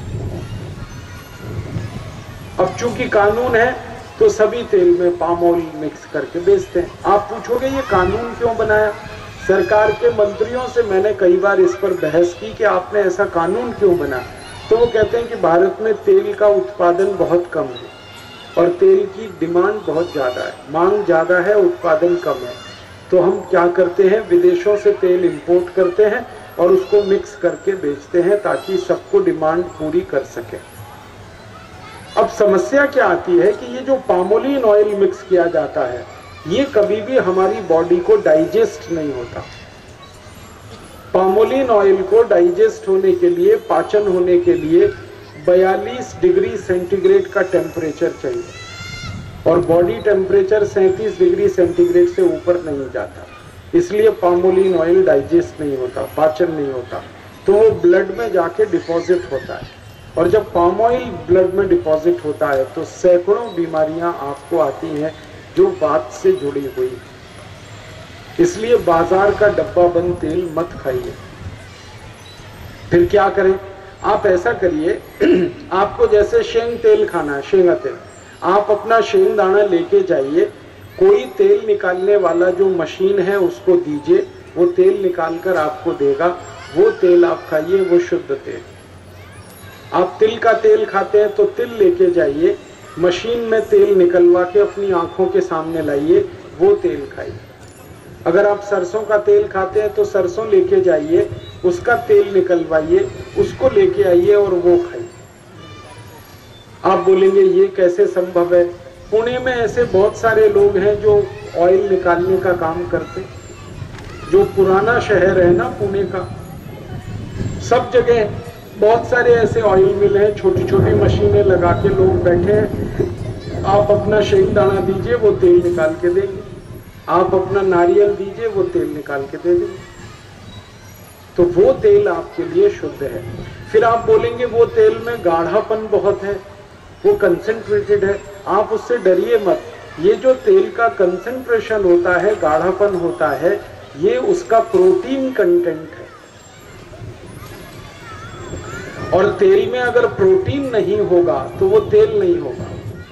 अब चूंकि कानून है तो सभी तेल में पामोल मिक्स करके बेचते हैं। आप पूछोगे ये कानून क्यों बनाया? सरकार के मंत्रियों से मैंने कई बार इस पर बहस की कि आपने ऐसा कानून क्यों बना, तो वो कहते हैं कि भारत में तेल का उत्पादन बहुत कम है और तेल की डिमांड बहुत ज्यादा है, मांग ज्यादा है, उत्पादन कम है। तो हम क्या करते हैं, विदेशों से तेल इंपोर्ट करते हैं और उसको मिक्स करके बेचते हैं ताकि सबको डिमांड पूरी कर सके। अब समस्या क्या आती है कि ये जो पामोलिन ऑयल मिक्स किया जाता है, ये कभी भी हमारी बॉडी को डाइजेस्ट नहीं होता। पामोलिन ऑयल को डाइजेस्ट होने के लिए, पाचन होने के लिए बयालीस डिग्री सेंटीग्रेड का टेम्परेचर चाहिए और बॉडी टेम्परेचर सैंतीस डिग्री सेंटीग्रेड से ऊपर नहीं जाता। इसलिए पामोलिन ऑयल डाइजेस्ट नहीं होता, पाचन नहीं होता, तो वो ब्लड में जाके डिपॉजिट होता है। और जब पाम ऑयल ब्लड में डिपॉजिट होता है तो सैकड़ों बीमारियां आपको आती हैं जो वात से जुड़ी हुई। इसलिए बाजार का डब्बा बंद तेल मत खाइए। फिर क्या करें? आप ऐसा करिए, आपको जैसे शेंग तेल खाना है, शेंगा तेल, आप अपना शेंग दाना लेके जाइए, कोई तेल निकालने वाला जो मशीन है उसको दीजिए, वो तेल निकाल कर आपको देगा, वो तेल आप खाइए, वो शुद्ध तेल। आप तिल का तेल खाते हैं तो तिल लेके जाइए, मशीन में तेल निकलवा के अपनी आंखों के सामने लाइए, वो तेल खाइए। अगर आप सरसों का तेल खाते हैं तो सरसों लेके जाइए, उसका तेल निकलवाइए, उसको लेके आइए और वो खाइए। आप बोलेंगे ये कैसे संभव है? पुणे में ऐसे बहुत सारे लोग हैं जो ऑयल निकालने का काम करते। जो पुराना शहर है ना पुणे का, सब जगह बहुत सारे ऐसे ऑयल मिल हैं, छोटी छोटी मशीनें लगा के लोग बैठे हैं। आप अपना शेक दाना दीजिए, वो तेल निकाल के देंगे। आप अपना नारियल दीजिए, वो तेल निकाल के दे देंगे। तो वो तेल आपके लिए शुद्ध है। फिर आप बोलेंगे वो तेल में गाढ़ापन बहुत है, वो कंसेंट्रेटेड है। आप उससे डरिए मत। ये जो तेल का कंसेंट्रेशन होता है, गाढ़ापन होता है, ये उसका प्रोटीन कंटेंट है। और तेल में अगर प्रोटीन नहीं होगा तो वो तेल नहीं होगा।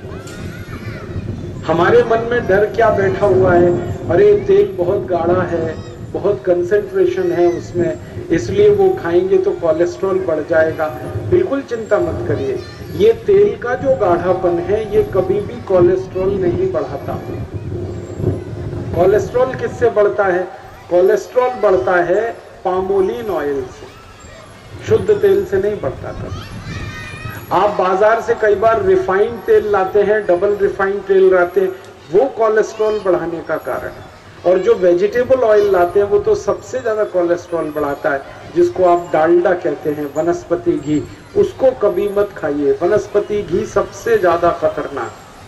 हमारे मन में डर क्या बैठा हुआ है, अरे तेल बहुत गाढ़ा है, बहुत कंसेंट्रेशन है उसमें, इसलिए वो खाएंगे तो कोलेस्ट्रॉल बढ़ जाएगा। बिल्कुल चिंता मत करिए। ये तेल का जो गाढ़ापन है ये कभी भी कोलेस्ट्रॉल नहीं बढ़ाता। कोलेस्ट्रॉल किससे बढ़ता है? कोलेस्ट्रॉल बढ़ता है पामोलिन ऑयल से, शुद्ध तेल से नहीं बढ़ता। कभी आप बाजार से कई बार रिफाइंड तेल लाते हैं, डबल रिफाइंड तेल लाते हैं, वो कोलेस्ट्रॉल बढ़ाने का कारण है। और जो वेजिटेबल ऑयल लाते हैं वो तो सबसे ज्यादा कोलेस्ट्रॉल बढ़ाता है, जिसको आप डालडा कहते हैं, वनस्पति घी। उसको कभी मत खाइए। वनस्पति घी सबसे ज्यादा खतरनाक।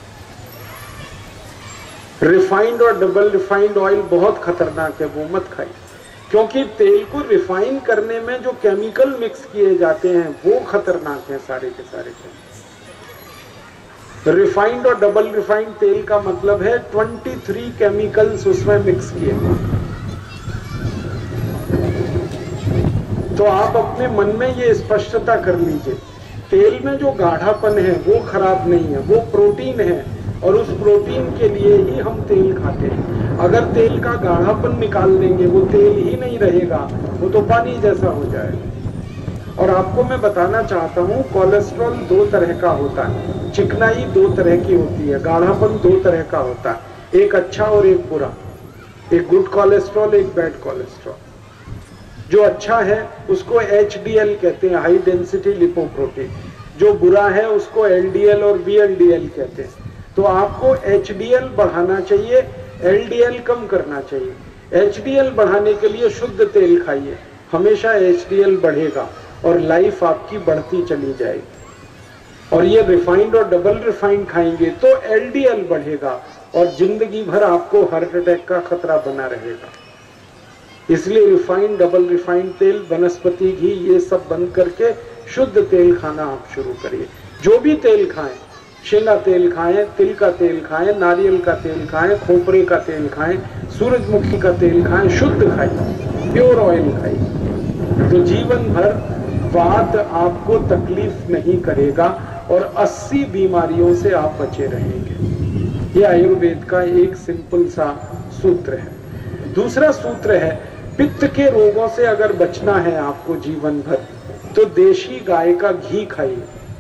रिफाइंड और डबल रिफाइंड ऑयल बहुत खतरनाक है, वो मत खाइए। क्योंकि तेल को रिफाइन करने में जो केमिकल मिक्स किए जाते हैं वो खतरनाक है सारे के सारे। रिफाइंड और डबल रिफाइंड तेल का मतलब है तेईस केमिकल्स उसमें मिक्स किए। तो आप अपने मन में ये स्पष्टता कर लीजिए, तेल में जो गाढ़ापन है वो खराब नहीं है, वो प्रोटीन है। और उस प्रोटीन के लिए ही हम तेल खाते हैं। अगर तेल का गाढ़ापन निकाल देंगे वो तेल ही नहीं रहेगा, वो तो पानी जैसा हो जाएगा। और आपको मैं बताना चाहता हूँ, कोलेस्ट्रॉल दो तरह का होता है, चिकनाई दो तरह की होती है, गाढ़ापन दो तरह का होता है, एक अच्छा और एक बुरा, एक गुड कोलेस्ट्रॉल, एक बैड कोलेस्ट्रॉल। जो अच्छा है उसको एच डी एल कहते हैं, हाई डेंसिटी लिपोप्रोटीन। जो बुरा है उसको एल डी एल और बी एल डी एल कहते हैं। तो आपको एच डी एल बढ़ाना चाहिए, एल डी एल कम करना चाहिए। एच डी एल बढ़ाने के लिए शुद्ध तेल खाइए, हमेशा एच डी एल बढ़ेगा और लाइफ आपकी बढ़ती चली जाएगी। और ये रिफाइंड और डबल रिफाइंड खाएंगे तो एल डी एल बढ़ेगा और जिंदगी भर आपको हार्ट अटैक का खतरा बना रहेगा। इसलिए रिफाइंड, डबल रिफाइंड तेल, वनस्पति घी, ये सब बंद करके शुद्ध तेल खाना आप शुरू करिए। जो भी तेल खाएं, शेंगा तेल खाएं, तिल का तेल खाएं, नारियल का तेल खाएं, खोपरे का तेल खाएं, सूरजमुखी का तेल खाएं, शुद्ध खाएं, प्योर ऑयल खाएं, तो जीवन भर वात आपको तकलीफ नहीं करेगा और अस्सी बीमारियों से आप बचे रहेंगे। ये आयुर्वेद का एक सिंपल सा सूत्र है। दूसरा सूत्र है, पित्त के रोगों से अगर बचना है आपको जीवन भर, तो देशी गाय का घी खाइए।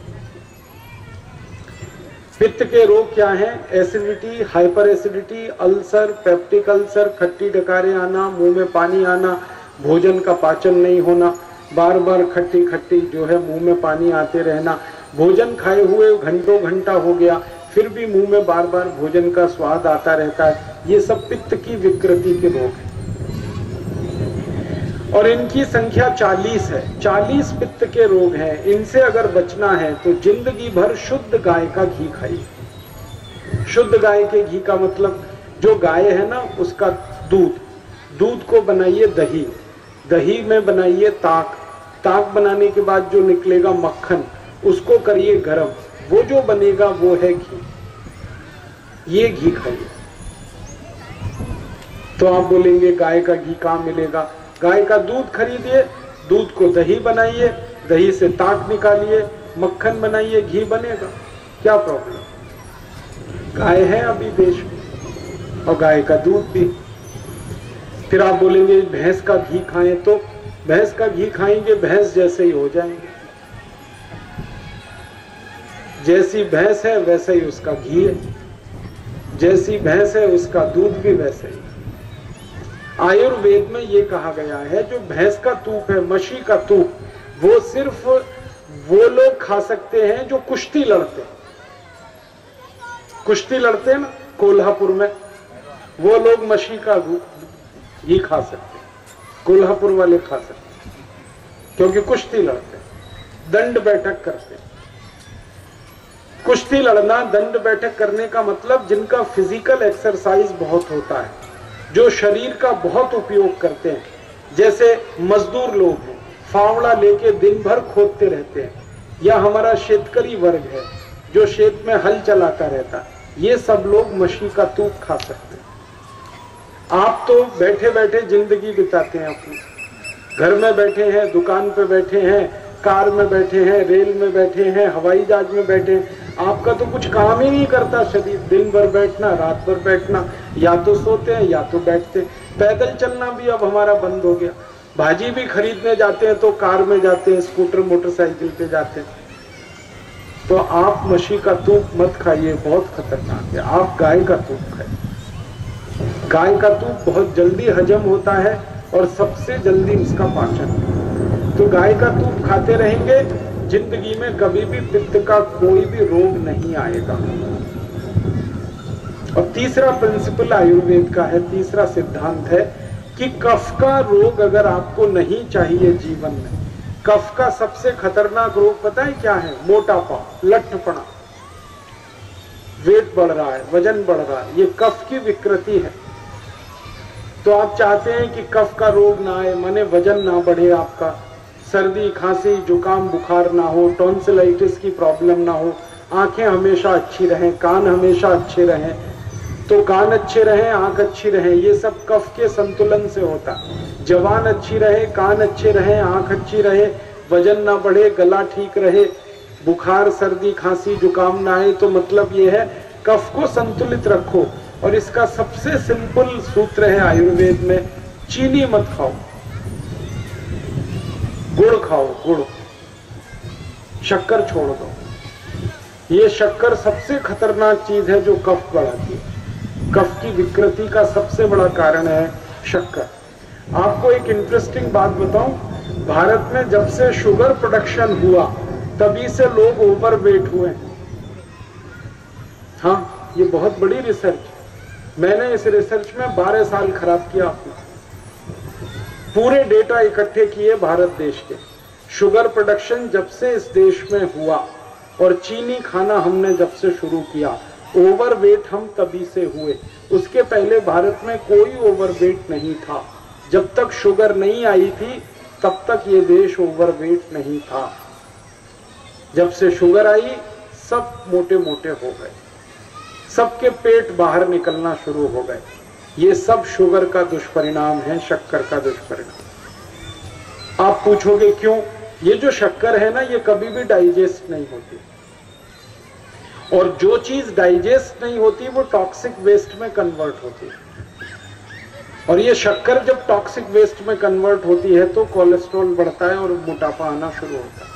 पित्त के रोग क्या हैं? Acidity, hyper acidity, ulcer, peptic ulcer, खट्टी डकारे आना, मुंह में पानी आना, भोजन का पाचन नहीं होना, बार बार खट्टी खट्टी जो है मुंह में पानी आते रहना, भोजन खाए हुए घंटों घंटा हो गया फिर भी मुंह में बार बार भोजन का स्वाद आता रहता है, ये सब पित्त की विकृति के रोग हैं। और इनकी संख्या चालीस है, चालीस पित्त के रोग हैं। इनसे अगर बचना है तो जिंदगी भर शुद्ध गाय का घी खाइए। शुद्ध गाय के घी का मतलब, जो गाय है ना उसका दूध, दूध को बनाइए दही, दही में बनाइए ताक, ताक बनाने के बाद जो निकलेगा मक्खन, उसको करिए गरम, वो जो बनेगा वो है घी। ये घी खाइए। तो आप बोलेंगे गाय का घी कहाँ मिलेगा? गाय का दूध खरीदिए, दूध को दही बनाइए, दही से ताक निकालिए, मक्खन बनाइए, घी बनेगा। क्या प्रॉब्लम? गाय है अभी देश में और गाय का दूध भी। फिर आप बोलेंगे भैंस का घी खाएं, तो भैंस का घी खाएंगे भैंस जैसे ही हो जाएंगे। जैसी भैंस है वैसे ही उसका घी है, जैसी भैंस है उसका दूध भी वैसे ही। आयुर्वेद में ये कहा गया है, जो भैंस का तूप है, मशी का तूप, वो सिर्फ वो लोग खा सकते हैं जो कुश्ती लड़ते हैं। कुश्ती लड़ते हैं ना कोल्हापुर में, वो लोग मछली का घी खा सकते, कोल्हापुर वाले खा सकते, क्योंकि कुश्ती लड़ते, दंड बैठक करते। कुश्ती लड़ना, दंड बैठक करने का मतलब जिनका फिजिकल एक्सरसाइज बहुत होता है, जो शरीर का बहुत उपयोग करते हैं, जैसे मजदूर लोग हैं, फावड़ा लेके दिन भर खोदते रहते हैं, या हमारा शेतकरी वर्ग है जो खेत में हल चलाता रहता है, ये सब लोग मछली का तूप खा सकते हैं। आप तो बैठे बैठे जिंदगी बिताते हैं अपनी, घर में बैठे हैं, दुकान पे बैठे हैं, कार में बैठे हैं, रेल में बैठे हैं, हवाई जहाज में बैठे हैं, आपका तो कुछ काम ही नहीं करता शरीर, दिन भर बैठना, रात भर बैठना, या तो सोते हैं या तो बैठते हैं। पैदल चलना भी अब हमारा बंद हो गया, भाजी भी खरीदने जाते हैं तो कार में जाते हैं, स्कूटर मोटरसाइकिल पे जाते हैं। तो आप मछली का तूप मत खाइए, बहुत खतरनाक है। आप गाय का तूप खाइए, गाय का तूप बहुत जल्दी हजम होता है और सबसे जल्दी उसका पाचन। तो गाय का तूप खाते रहेंगे, जिंदगी में कभी भी पित्त का कोई भी रोग नहीं आएगा। और तीसरा प्रिंसिपल आयुर्वेद का है, तीसरा सिद्धांत है कि कफ का रोग अगर आपको नहीं चाहिए जीवन में, कफ का सबसे खतरनाक रोग पता है क्या है? मोटापा, लठपना, वेट बढ़ रहा है, वजन बढ़ रहा है, ये कफ की विकृति है। तो आप चाहते हैं कि कफ का रोग ना आए, माने वजन ना बढ़े, आपका सर्दी खांसी जुकाम बुखार ना हो, टॉन्सिलाइटिस की प्रॉब्लम ना हो, आंखें हमेशा अच्छी रहें, कान हमेशा अच्छे रहें। तो कान अच्छे रहें, आंख अच्छी रहे, ये सब कफ के संतुलन से होता। जवान अच्छी रहे, कान अच्छे रहे, आंख अच्छी रहे, वजन ना बढ़े, गला ठीक रहे, बुखार सर्दी खांसी जुकाम ना आए, तो मतलब ये है कफ को संतुलित रखो। और इसका सबसे सिंपल सूत्र है आयुर्वेद में, चीनी मत खाओ, गुड़ खाओ, गुड़, शक्कर छोड़ दो। ये शक्कर सबसे खतरनाक चीज है जो कफ बढ़ाती है, कफ की विकृति का सबसे बड़ा कारण है शक्कर। आपको एक इंटरेस्टिंग बात बताऊं, भारत में जब से शुगर प्रोडक्शन हुआ तभी से लोग ओवरवेट हुए। हाँ, ये बहुत बड़ी रिसर्च, मैंने इस रिसर्च में बारह साल खराब किया अपना, पूरे डेटा इकट्ठे किए भारत देश के। शुगर प्रोडक्शन जब से इस देश में हुआ और चीनी खाना हमने जब से शुरू किया, ओवरवेट हम तभी से हुए। उसके पहले भारत में कोई ओवरवेट नहीं था, जब तक शुगर नहीं आई थी तब तक ये देश ओवरवेट नहीं था। जब से शुगर आई सब मोटे मोटे हो गए, सबके पेट बाहर निकलना शुरू हो गए। ये सब शुगर का दुष्परिणाम है, शक्कर का दुष्परिणाम। आप पूछोगे क्यों? ये जो शक्कर है ना, ये कभी भी डाइजेस्ट नहीं होती, और जो चीज डाइजेस्ट नहीं होती वो टॉक्सिक वेस्ट में कन्वर्ट होती है। और ये शक्कर जब टॉक्सिक वेस्ट में कन्वर्ट होती है तो कोलेस्ट्रॉल बढ़ता है और मोटापा आना शुरू होता है।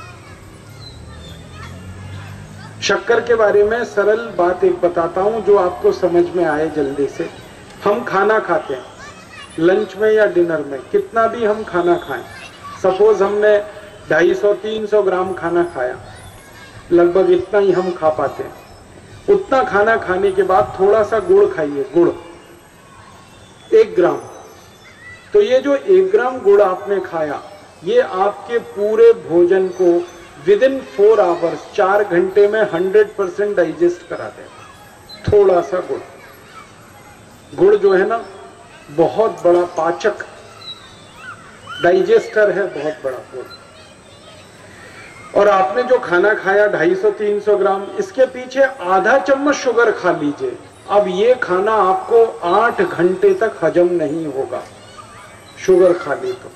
शक्कर के बारे में सरल बात एक बताता हूं जो आपको समझ में आए जल्दी से। हम खाना खाते हैं, लंच में या डिनर में, कितना भी हम खाना खाएं, सपोज हमने ढाई सौ तीन सौ ग्राम खाना खाया, लगभग इतना ही हम खा पाते हैं। उतना खाना खाने के बाद थोड़ा सा गुड़ खाइए, गुड़ एक ग्राम। तो ये जो एक ग्राम गुड़ आपने खाया, ये आपके पूरे भोजन को विद इन फोर आवर्स, चार घंटे में हंड्रेड परसेंट डाइजेस्ट करा देगा। थोड़ा सा गुड़, गुड़ जो है ना बहुत बड़ा पाचक, डाइजेस्टर है बहुत बड़ा गुड़। और आपने जो खाना खाया ढाई सौ तीन सौ ग्राम, इसके पीछे आधा चम्मच शुगर खा लीजिए। अब ये खाना आपको आठ घंटे तक हजम नहीं होगा, शुगर खा ली तो।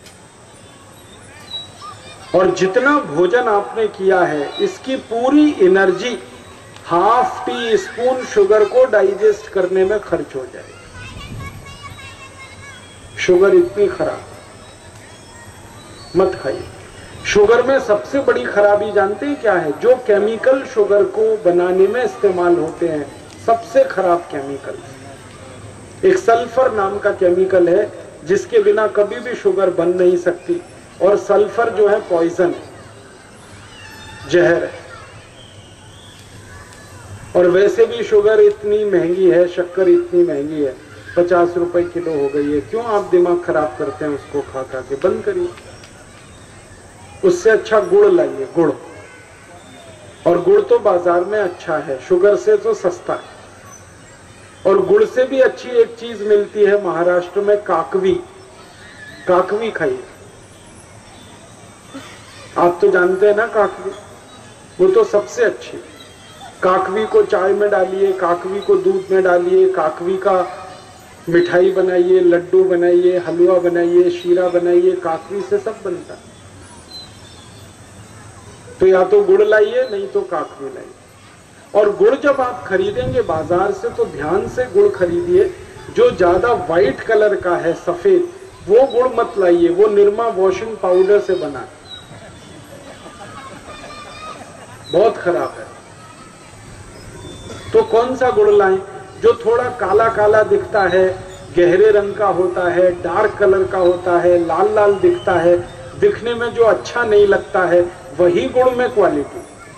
और जितना भोजन आपने किया है, इसकी पूरी energy half teaspoon sugar को डाइजेस्ट करने में खर्च हो जाएगी। शुगर इतनी खराब, मत खाइए। शुगर में सबसे बड़ी खराबी जानते हैं क्या है? जो केमिकल शुगर को बनाने में इस्तेमाल होते हैं, सबसे खराब केमिकल, एक सल्फर नाम का केमिकल है जिसके बिना कभी भी शुगर बन नहीं सकती। और सल्फर जो है पॉइजन, जहर है। और वैसे भी शुगर इतनी महंगी है, शक्कर इतनी महंगी है, पचास रुपए किलो हो गई है, क्यों आप दिमाग खराब करते हैं उसको खा खा के? बंद करिए। उससे अच्छा गुड़ लाइए, गुड़। और गुड़ तो बाजार में अच्छा है, शुगर से तो सस्ता है। और गुड़ से भी अच्छी एक चीज मिलती है महाराष्ट्र में, काकवी। काकवी खाइए। आप तो जानते हैं ना काकवी, वो तो सबसे अच्छी। काकवी को चाय में डालिए, काकवी को दूध में डालिए, काकवी का मिठाई बनाइए, लड्डू बनाइए, हलवा बनाइए, शीरा बनाइए, काकवी से सब बनता है। तो या तो गुड़ लाइए, नहीं तो काकवी लाइए। और गुड़ जब आप खरीदेंगे बाजार से तो ध्यान से गुड़ खरीदिए, जो ज्यादा व्हाइट कलर का है, सफेद, वो गुड़ मत लाइए, वो निरमा वॉशिंग पाउडर से बना है, बहुत खराब है। तो कौन सा गुड़ लाएं? जो थोड़ा काला काला दिखता है, गहरे रंग का होता है, डार्क कलर का होता है, लाल लाल दिखता है, दिखने में जो अच्छा नहीं लगता है, वही गुड़ में क्वालिटी।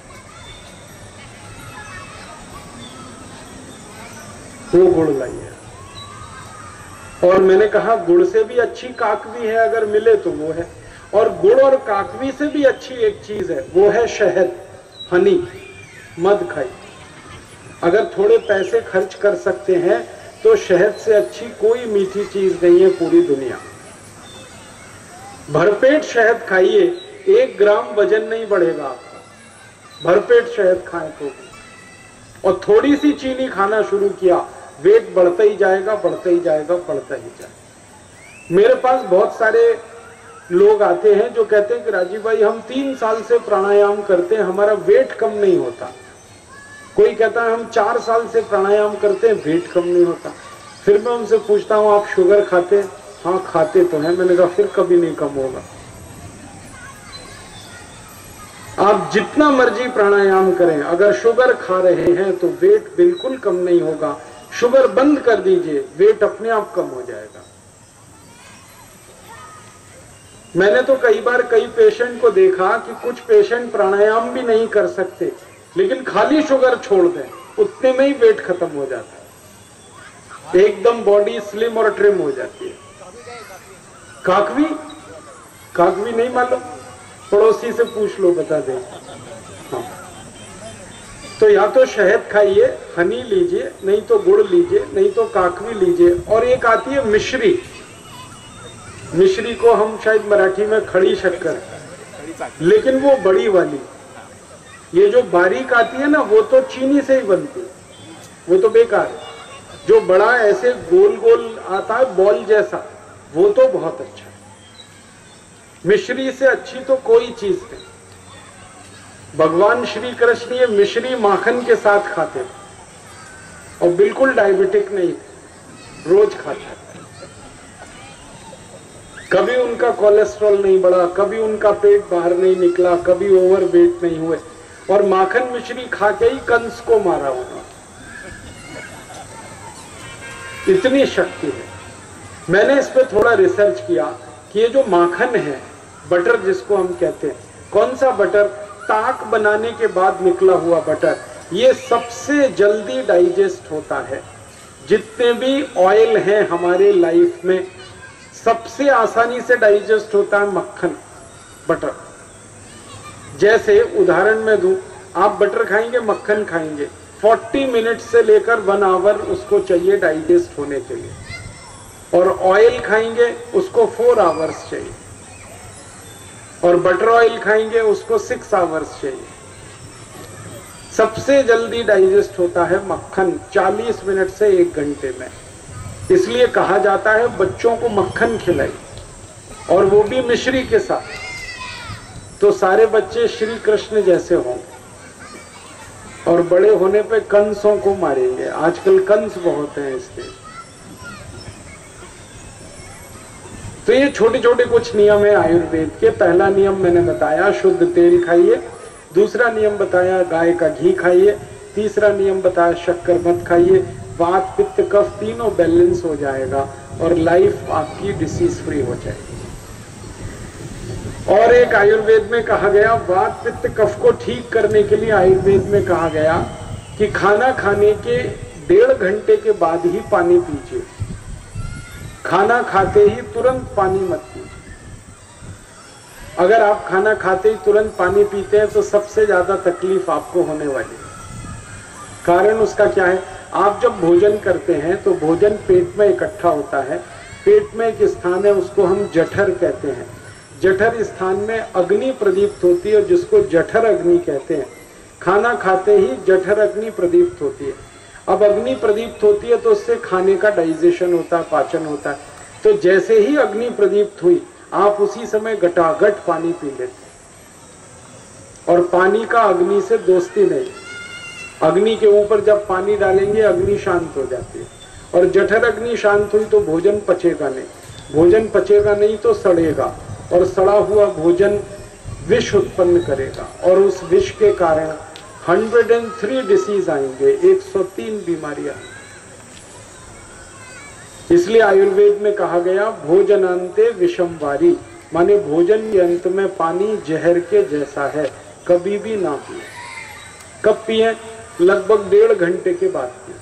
वो गुड़ लाइए। और मैंने कहा गुड़ से भी अच्छी काकवी है, अगर मिले तो वो है। और गुड़ और काकवी से भी अच्छी एक चीज है, वो है शहद, हनी, मध खाइए। अगर थोड़े पैसे खर्च कर सकते हैं तो शहद से अच्छी कोई मीठी चीज नहीं है पूरी दुनिया। भरपेट शहद खाइए, एक ग्राम वजन नहीं बढ़ेगा आपका, भरपेट शहद खाएं तो। और थोड़ी सी चीनी खाना शुरू किया, वेट बढ़ता ही जाएगा, बढ़ता ही जाएगा, बढ़ता ही जाएगा। मेरे पास बहुत सारे लोग आते हैं जो कहते हैं कि राजीव भाई हम तीन साल से प्राणायाम करते हैं, हमारा वेट कम नहीं होता। कोई कहता है हम चार साल से प्राणायाम करते हैं, वेट कम नहीं होता। फिर मैं उनसे पूछता हूं आप शुगर खाते? हाँ खाते तो हैं। मैंने कहा फिर कभी नहीं कम होगा। आप जितना मर्जी प्राणायाम करें, अगर शुगर खा रहे हैं तो वेट बिल्कुल कम नहीं होगा। शुगर बंद कर दीजिए, वेट अपने आप कम हो जाएगा। मैंने तो कई बार कई पेशेंट को देखा कि कुछ पेशेंट प्राणायाम भी नहीं कर सकते, लेकिन खाली शुगर छोड़ दें, उतने में ही वेट खत्म हो जाता है, एकदम बॉडी स्लिम और ट्रिम हो जाती है। काकवी, काकवी नहीं मालूम? पड़ोसी से पूछ लो, बता दे। हाँ। तो या तो शहद खाइए, हनी लीजिए, नहीं तो गुड़ लीजिए, नहीं तो काकवी लीजिए। और एक आती है मिश्री, मिश्री को हम शायद मराठी में खड़ी शक्कर, लेकिन वो बड़ी वाली, ये जो बारीक आती है ना, वो तो चीनी से ही बनती है, वो तो बेकार है। जो बड़ा ऐसे गोल गोल आता है बॉल जैसा, वो तो बहुत अच्छा है। मिश्री से अच्छी तो कोई चीज नहीं। भगवान श्री कृष्ण ये मिश्री माखन के साथ खाते थे और बिल्कुल डायबिटिक नहीं थे, रोज खाते। कभी उनका कोलेस्ट्रॉल नहीं बढ़ा, कभी उनका पेट बाहर नहीं निकला, कभी ओवरवेट नहीं हुए। और माखन मिश्री खा के ही कंस को मारा उन्होंने, इतनी शक्ति है। मैंने इस पे थोड़ा रिसर्च किया कि ये जो माखन है, बटर जिसको हम कहते हैं, कौन सा बटर? ताक बनाने के बाद निकला हुआ बटर, ये सबसे जल्दी डाइजेस्ट होता है। जितने भी ऑयल हैं हमारे लाइफ में, सबसे आसानी से डाइजेस्ट होता है मक्खन, बटर। जैसे उदाहरण में दूं, आप बटर खाएंगे, मक्खन खाएंगे, चालीस मिनट से लेकर वन आवर उसको चाहिए डाइजेस्ट होने के लिए। और ऑयल खाएंगे, उसको फोर आवर्स चाहिए। और बटर ऑयल खाएंगे, उसको सिक्स आवर्स चाहिए। सबसे जल्दी डाइजेस्ट होता है मक्खन, चालीस मिनट से एक घंटे में। इसलिए कहा जाता है बच्चों को मक्खन खिलाइए, और वो भी मिश्री के साथ, तो सारे बच्चे श्री कृष्ण जैसे होंगे। और बड़े होने पे कंसों को मारेंगे। आजकल कंस बहुत हैं इसलिए। तो ये छोटे छोटे कुछ नियम है आयुर्वेद के। पहला नियम मैंने बताया, शुद्ध तेल खाइए। दूसरा नियम बताया, गाय का घी खाइए। तीसरा नियम बताया, शक्कर मत खाइए। वात पित्त कफ तीनों बैलेंस हो जाएगा और लाइफ आपकी डिसीज फ्री हो जाएगी। और एक आयुर्वेद में कहा गया, वात पित्त कफ को ठीक करने के लिए आयुर्वेद में कहा गया कि खाना खाने के डेढ़ घंटे के बाद ही पानी पीजिए। खाना खाते ही तुरंत पानी मत पीजिए। अगर आप खाना खाते ही तुरंत पानी पीते हैं तो सबसे ज्यादा तकलीफ आपको होने वाली है। कारण उसका क्या है, आप जब भोजन करते हैं तो भोजन पेट में इकट्ठा होता है। पेट में एक स्थान है, उसको हम जठर कहते हैं। जठर स्थान में अग्नि प्रदीप्त होती है, जिसको जठर अग्नि कहते हैं। खाना खाते ही जठर अग्नि प्रदीप्त होती है। अब अग्नि प्रदीप्त होती है तो उससे खाने का डाइजेशन होता है, पाचन होता है। तो जैसे ही अग्नि प्रदीप्त हुई, आप उसी समय गटागट पानी पी लेते। और पानी का अग्नि से दोस्ती नहीं। अग्नि के ऊपर जब पानी डालेंगे अग्नि शांत हो जाती है, और जठर अग्नि शांत हुई तो भोजन पचेगा नहीं। भोजन पचेगा नहीं तो सड़ेगा, और सड़ा हुआ भोजन विष उत्पन्न करेगा, और उस विष के कारण एक सौ तीन डिसीज आएंगे, एक सौ तीन बीमारियां। इसलिए आयुर्वेद में कहा गया भोजनांते विषम वारी, माने भोजन के अंत में पानी जहर के जैसा है, कभी भी ना पिए। कब पिए? लगभग डेढ़ घंटे के बाद पिए।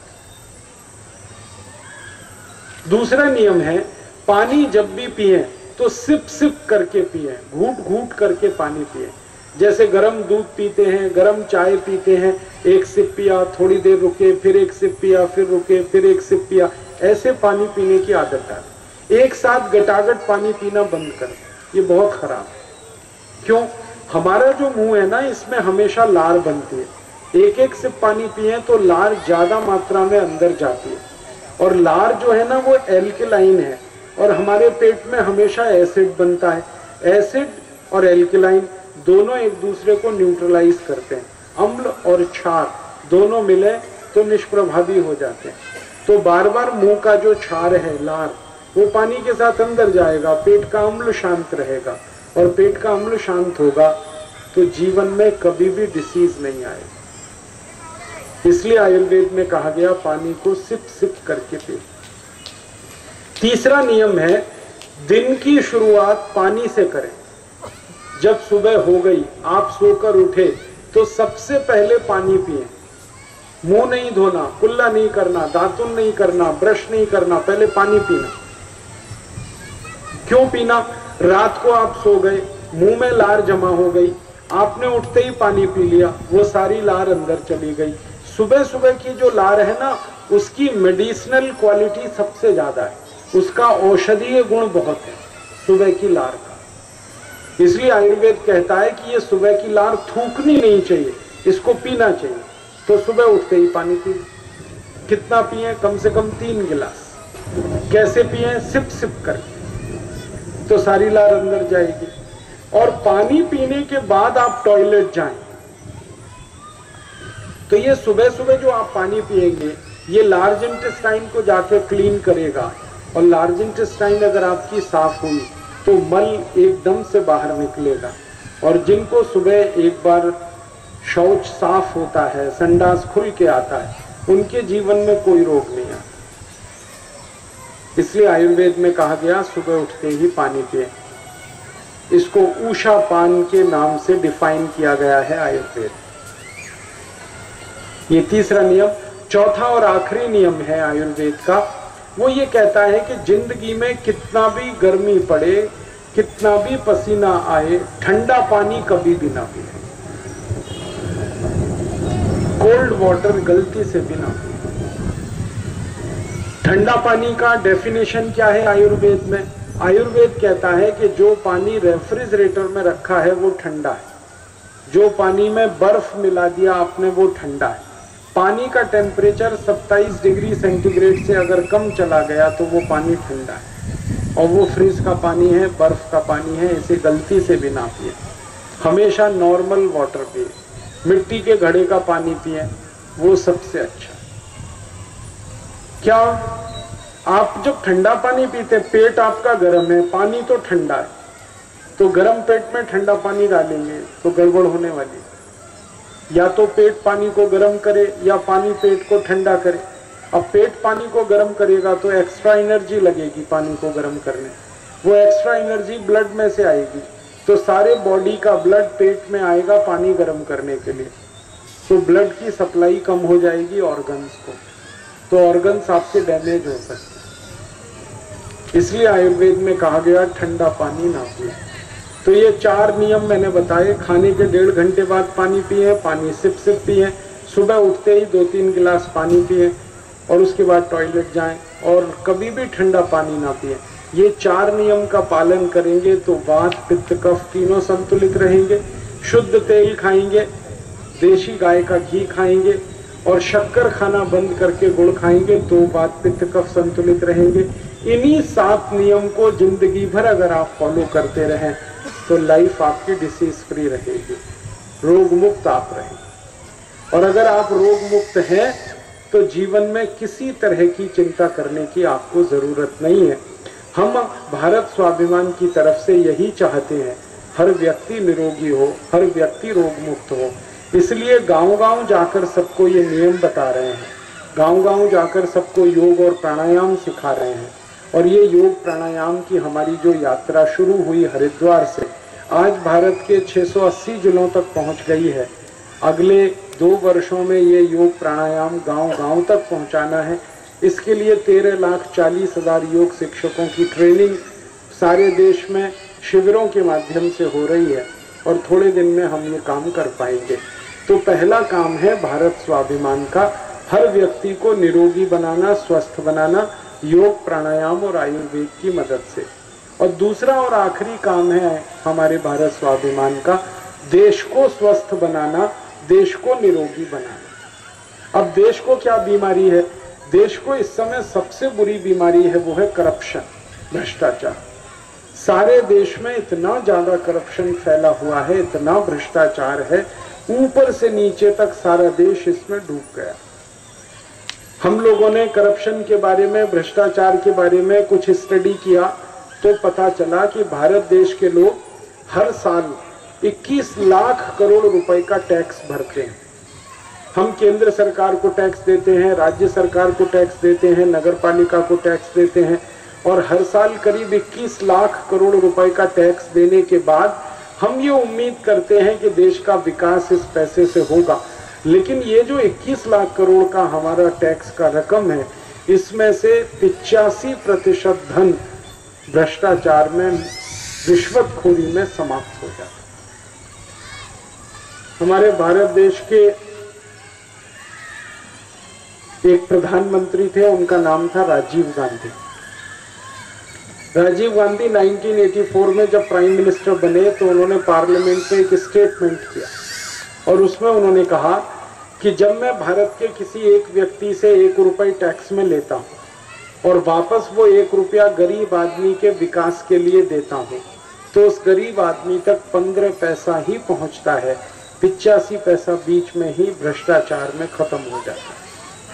दूसरा नियम है, पानी जब भी पिए तो सिप सिप करके पिए, घूट घूट करके पानी पिए। जैसे गरम दूध पीते हैं, गरम चाय पीते हैं, एक सिप पिया, थोड़ी देर रुके, फिर एक सिप पिया, फिर रुके, फिर एक सिप पिया, ऐसे पानी पीने की आदत है। एक साथ गटागट पानी पीना बंद कर, ये बहुत खराब है। क्यों? हमारा जो मुंह है ना, इसमें हमेशा लार बनती है। एक एक सिप पानी पिए तो लार ज्यादा मात्रा में अंदर जाती है, और लार जो है ना वो एल्कलाइन है, और हमारे पेट में हमेशा एसिड बनता है। एसिड और एल्कलाइन दोनों एक दूसरे को न्यूट्रलाइज करते हैं। अम्ल और क्षार दोनों मिले तो निष्प्रभावी हो जाते हैं। तो बार बार मुंह का जो क्षार है, लार, वो पानी के साथ अंदर जाएगा, पेट का अम्ल शांत रहेगा, और पेट का अम्ल शांत होगा तो जीवन में कभी भी डिसीज नहीं आएगा। इसलिए आयुर्वेद में कहा गया पानी को सिप सिप करके पिए। तीसरा नियम है, दिन की शुरुआत पानी से करें। जब सुबह हो गई, आप सोकर उठे तो सबसे पहले पानी पिए। मुंह नहीं धोना, कुल्ला नहीं करना, दातुन नहीं करना, ब्रश नहीं करना, पहले पानी पीना। क्यों पीना? रात को आप सो गए, मुंह में लार जमा हो गई, आपने उठते ही पानी पी लिया, वो सारी लार अंदर चली गई। सुबह सुबह की जो लार है ना, उसकी मेडिसिनल क्वालिटी सबसे ज्यादा है, उसका औषधीय गुण बहुत है सुबह की लार का। इसलिए आयुर्वेद कहता है कि ये सुबह की लार थूकनी नहीं चाहिए, इसको पीना चाहिए। तो सुबह उठते ही पानी पी। कितना पिए? कम से कम तीन गिलास। कैसे पिए? सिप सिप करके, तो सारी लार अंदर जाएगी। और पानी पीने के बाद आप टॉयलेट जाएं, तो ये सुबह सुबह जो आप पानी पिएंगे, ये लार्ज इंटेस्टाइन को जाके क्लीन करेगा, और लार्ज इंटेस्टाइन अगर आपकी साफ हुई तो मल एकदम से बाहर निकलेगा। और जिनको सुबह एक बार शौच साफ होता है, संडास खुल के आता है, उनके जीवन में कोई रोग नहीं आता। इसलिए आयुर्वेद में कहा गया सुबह उठते ही पानी पिए। इसको ऊषा पान के नाम से डिफाइन किया गया है आयुर्वेद। ये तीसरा नियम। चौथा और आखिरी नियम है आयुर्वेद का, वो ये कहता है कि जिंदगी में कितना भी गर्मी पड़े, कितना भी पसीना आए, ठंडा पानी कभी भी ना पिए। कोल्ड वाटर गलती से भी ना पिए। ठंडा पानी का डेफिनेशन क्या है आयुर्वेद में? आयुर्वेद कहता है कि जो पानी रेफ्रिजरेटर में रखा है वो ठंडा है, जो पानी में बर्फ मिला दिया आपने वो ठंडा है। पानी का टेम्परेचर सत्ताईस डिग्री सेंटीग्रेड से अगर कम चला गया तो वो पानी ठंडा है, और वो फ्रिज का पानी है, बर्फ का पानी है, इसे गलती से भी ना पिए। हमेशा नॉर्मल वाटर पिए। मिट्टी के घड़े का पानी पिए, वो सबसे अच्छा। क्या आप जब ठंडा पानी पीते, पेट आपका गर्म है, पानी तो ठंडा है, तो गर्म पेट में ठंडा पानी डालेंगे तो गड़बड़ होने वाली। या तो पेट पानी को गर्म करे या पानी पेट को ठंडा करे। अब पेट पानी को गर्म करेगा तो एक्स्ट्रा एनर्जी लगेगी पानी को गर्म करने, वो एक्स्ट्रा एनर्जी ब्लड में से आएगी, तो सारे बॉडी का ब्लड पेट में आएगा पानी गर्म करने के लिए, तो ब्लड की सप्लाई कम हो जाएगी ऑर्गन्स को, तो ऑर्गन्स आपके डैमेज हो सकते हैं। इसलिए आयुर्वेद में कहा गया ठंडा पानी ना पिए। तो ये चार नियम मैंने बताए। खाने के डेढ़ घंटे बाद पानी पिए, पानी सिप सिप पिए, सुबह उठते ही दो तीन गिलास पानी पिए और उसके बाद टॉयलेट जाएं और कभी भी ठंडा पानी ना पिए। ये चार नियम का पालन करेंगे तो वात पित्त कफ तीनों संतुलित रहेंगे। शुद्ध तेल खाएंगे, देशी गाय का घी खाएंगे और शक्कर खाना बंद करके गुड़ खाएंगे तो वात पित्त कफ संतुलित रहेंगे। इन्हीं सात नियम को जिंदगी भर अगर आप फॉलो करते रहें तो लाइफ आपकी डिसीज फ्री रहेगी, रोग मुक्त आप रहेंगे। और अगर आप रोग मुक्त हैं तो जीवन में किसी तरह की चिंता करने की आपको जरूरत नहीं है। हम भारत स्वाभिमान की तरफ से यही चाहते हैं, हर व्यक्ति निरोगी हो, हर व्यक्ति रोग मुक्त हो। इसलिए गांव-गांव जाकर सबको ये नियम बता रहे हैं, गांव-गांव जाकर सबको योग और प्राणायाम सिखा रहे हैं। और ये योग प्राणायाम की हमारी जो यात्रा शुरू हुई हरिद्वार से, आज भारत के छह सौ अस्सी जिलों तक पहुंच गई है। अगले दो वर्षों में ये योग प्राणायाम गांव-गांव तक पहुंचाना है। इसके लिए तेरह लाख चालीस हजार योग शिक्षकों की ट्रेनिंग सारे देश में शिविरों के माध्यम से हो रही है और थोड़े दिन में हम ये काम कर पाएंगे। तो पहला काम है भारत स्वाभिमान का, हर व्यक्ति को निरोगी बनाना, स्वस्थ बनाना, योग प्राणायाम और आयुर्वेद की मदद से। और दूसरा और आखिरी काम है हमारे भारत स्वाभिमान का, देश को स्वस्थ बनाना, देश को निरोगी बनाना। अब देश को क्या बीमारी है? देश को इस समय सबसे बुरी बीमारी है, वो है करप्शन, भ्रष्टाचार। सारे देश में इतना ज्यादा करप्शन फैला हुआ है, इतना भ्रष्टाचार है, ऊपर से नीचे तक सारा देश इसमें डूब गया। हम लोगों ने करप्शन के बारे में, भ्रष्टाचार के बारे में कुछ स्टडी किया तो पता चला कि भारत देश के लोग हर साल इक्कीस लाख करोड़ रुपए का टैक्स भरते हैं। हम केंद्र सरकार को टैक्स देते हैं, राज्य सरकार को टैक्स देते हैं, नगर पालिका को टैक्स देते हैं और हर साल करीब इक्कीस लाख करोड़ रुपए का टैक्स देने के बाद हम ये उम्मीद करते हैं कि देश का विकास इस पैसे से होगा। लेकिन ये जो इक्कीस लाख करोड़ का हमारा टैक्स का रकम है, इसमें से पिचासी प्रतिशत धन भ्रष्टाचार में, रिश्वतखोरी में समाप्त हो जाता है। हमारे भारत देश के एक प्रधानमंत्री थे, उनका नाम था राजीव गांधी। राजीव गांधी उन्नीस सौ चौरासी में जब प्राइम मिनिस्टर बने तो उन्होंने पार्लियामेंट में एक स्टेटमेंट किया और उसमें उन्होंने कहा कि जब मैं भारत के किसी एक व्यक्ति से एक रुपए टैक्स में लेता हूं और वापस वो एक रुपया गरीब आदमी के विकास के लिए देता हूं तो उस गरीब आदमी तक पंद्रह पैसा ही पहुंचता है, पिचासी पैसा बीच में ही भ्रष्टाचार में खत्म हो जाता है।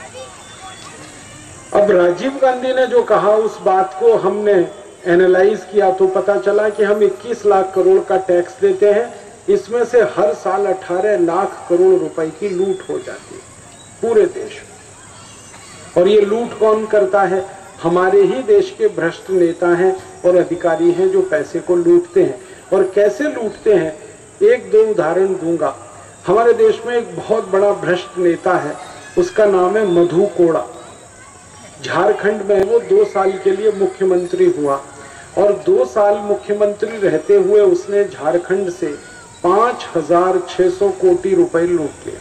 अब राजीव गांधी ने जो कहा उस बात को हमने एनालाइज किया तो पता चला कि हम इक्कीस लाख करोड़ का टैक्स देते हैं, इसमें से हर साल अठारह लाख करोड़ रुपए की लूट हो जाती है पूरे देश में। और ये लूट कौन करता है? हमारे ही देश के भ्रष्ट नेता हैं और अधिकारी हैं जो पैसे को लूटते हैं। और कैसे लूटते हैं, एक दो उदाहरण दूंगा। हमारे देश में एक बहुत बड़ा भ्रष्ट नेता है, उसका नाम है मधु कोड़ा। झारखंड में वो दो साल के लिए मुख्यमंत्री हुआ और दो साल मुख्यमंत्री रहते हुए उसने झारखंड से पांच हजार छह सौ कोटी रुपए लूट लिए।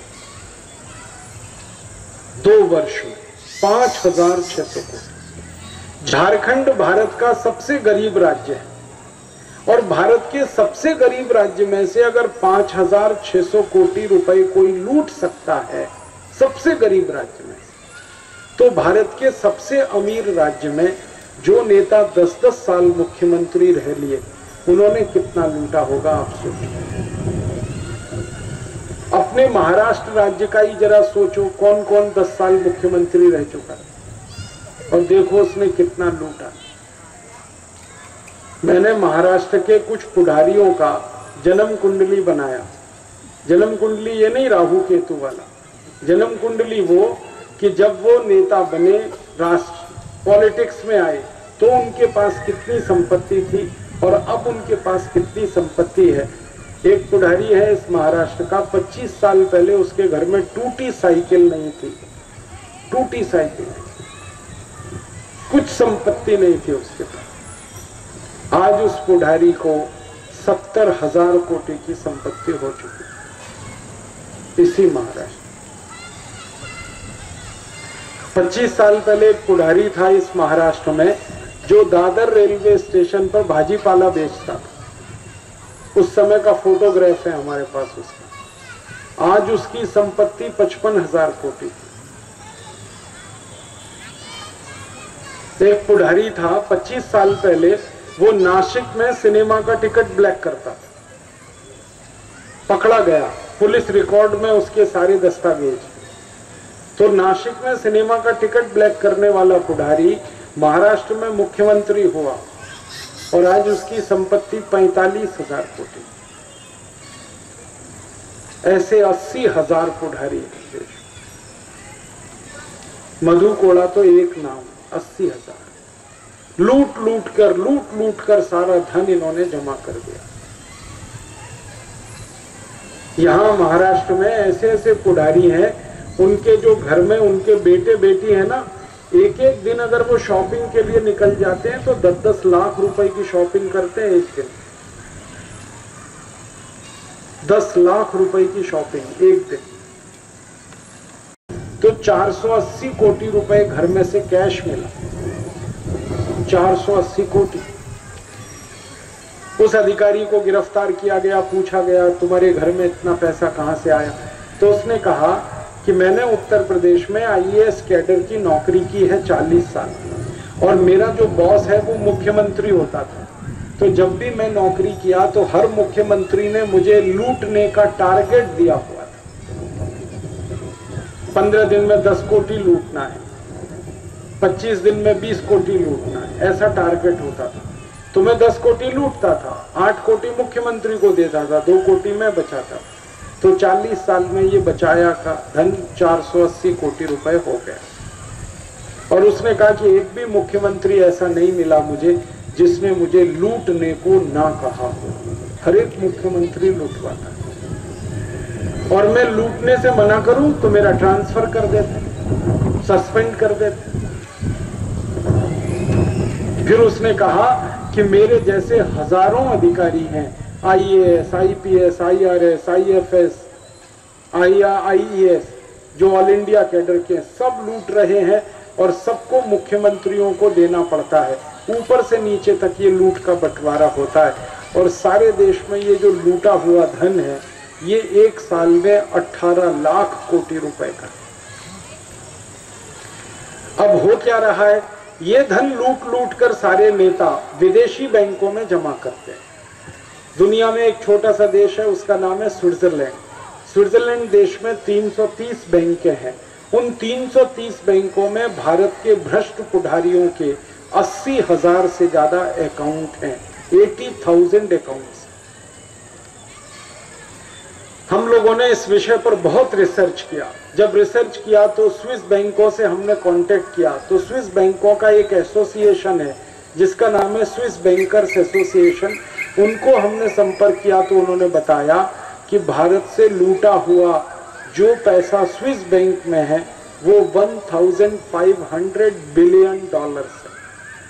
दो वर्ष में पांच हजार छह सौ कोटी। झारखंड भारत का सबसे गरीब राज्य है और भारत के सबसे गरीब राज्य में से अगर पांच हजार छह सौ कोटी रुपए कोई लूट सकता है, सबसे गरीब राज्य में, तो भारत के सबसे अमीर राज्य में जो नेता दस दस साल मुख्यमंत्री रह लिए, उन्होंने कितना लूटा होगा आप सोचिए। अपने महाराष्ट्र राज्य का ही जरा सोचो, कौन कौन दस साल मुख्यमंत्री रह चुका और देखो उसने कितना लूटा। मैंने महाराष्ट्र के कुछ पुढ़ारियों का जन्म कुंडली बनाया। जन्म कुंडली ये नहीं राहु केतु वाला, जन्म कुंडली वो कि जब वो नेता बने, राष्ट्र पॉलिटिक्स में आए, तो उनके पास कितनी संपत्ति थी और अब उनके पास कितनी संपत्ति है। एक पुढ़ारी है इस महाराष्ट्र का, पच्चीस साल पहले उसके घर में टूटी साइकिल नहीं थी, टूटी साइकिल, कुछ संपत्ति नहीं थी उसके पास। आज उस पुढ़ारी को सत्तर हजार कोटि की संपत्ति हो चुकी इसी महाराष्ट्र। पच्चीस साल पहले एक पुढ़ारी था इस महाराष्ट्र में जो दादर रेलवे स्टेशन पर भाजी पाला बेचता था। उस समय का फोटोग्राफ है हमारे पास उसका। आज उसकी संपत्ति पचपन हजार कोटि। एक पुढ़ारी था पच्चीस साल पहले, वो नासिक में सिनेमा का टिकट ब्लैक करता था, पकड़ा गया, पुलिस रिकॉर्ड में उसके सारे दस्तावेज। तो नासिक में सिनेमा का टिकट ब्लैक करने वाला पुढ़ारी महाराष्ट्र में मुख्यमंत्री हुआ और आज उसकी संपत्ति पैंतालीस हजार कोटि। ऐसे अस्सी हजार पुढ़ारी है। मधु कोड़ा तो एक नाम, अस्सी हजार। लूट लूट कर लूट लूट कर सारा धन इन्होंने जमा कर दिया। यहां महाराष्ट्र में ऐसे ऐसे पुढ़ारी हैं, उनके जो घर में उनके बेटे बेटी है ना, एक एक दिन अगर वो शॉपिंग के लिए निकल जाते हैं तो दस दस लाख रुपए की शॉपिंग करते हैं एक दिन। दस लाख रुपए की शॉपिंग एक दिन, तो चार सौ अस्सी कोटि रुपए घर में से कैश मिला। चार सौ अस्सी कोटि। उस अधिकारी को गिरफ्तार किया गया, पूछा गया तुम्हारे घर में इतना पैसा कहां से आया? तो उसने कहा कि मैंने उत्तर प्रदेश में आई ए एस कैडर की नौकरी की है चालीस साल और मेरा जो बॉस है वो मुख्यमंत्री होता था। तो जब भी मैं नौकरी किया तो हर मुख्यमंत्री ने मुझे लूटने का टारगेट दिया हुआ था। पंद्रह दिन में दस कोटि लूटना है, पच्चीस दिन में बीस कोटि लूटना है, ऐसा टारगेट होता था। तो मैं दस कोटि लूटता था, आठ कोटि मुख्यमंत्री को देता था, दो कोटि मैं बचाता। तो चालीस साल में ये बचाया का धन चार सौ अस्सी कोटि रुपए हो गया। और उसने कहा कि एक भी मुख्यमंत्री ऐसा नहीं मिला मुझे जिसने मुझे लूटने को ना कहा हो। हर एक मुख्यमंत्री लूटवाता है और मैं लूटने से मना करूं तो मेरा ट्रांसफर कर देते, सस्पेंड कर देते। फिर उसने कहा कि मेरे जैसे हजारों अधिकारी हैं, I A S, I P S, I R S, I F S, I E S, जो ऑल इंडिया कैडर के, सब लूट रहे हैं और सबको मुख्यमंत्रियों को देना पड़ता है। ऊपर से नीचे तक ये लूट का बंटवारा होता है और सारे देश में ये जो लूटा हुआ धन है ये एक साल में अठारह लाख कोटि रुपए का। अब हो क्या रहा है, ये धन लूट लूट कर सारे नेता विदेशी बैंकों में जमा करते हैं। दुनिया में एक छोटा सा देश है, उसका नाम है स्विट्जरलैंड। स्विट्जरलैंड देश में तीन सौ तीस बैंकें हैं। उन तीन सौ तीस बैंकों में भारत के भ्रष्ट पुढ़ारियों के अस्सी हजार से ज्यादा अकाउंट हैं, अस्सी हज़ार अकाउंट्स। हम लोगों ने इस विषय पर बहुत रिसर्च किया। जब रिसर्च किया तो स्विस बैंकों से हमने कांटेक्ट किया। तो स्विस बैंकों का एक एसोसिएशन है जिसका नाम है स्विस बैंकर्स एसोसिएशन। उनको हमने संपर्क किया तो उन्होंने बताया कि भारत से लूटा हुआ जो पैसा स्विस बैंक में है वो पंद्रह सौ बिलियन डॉलर्स है।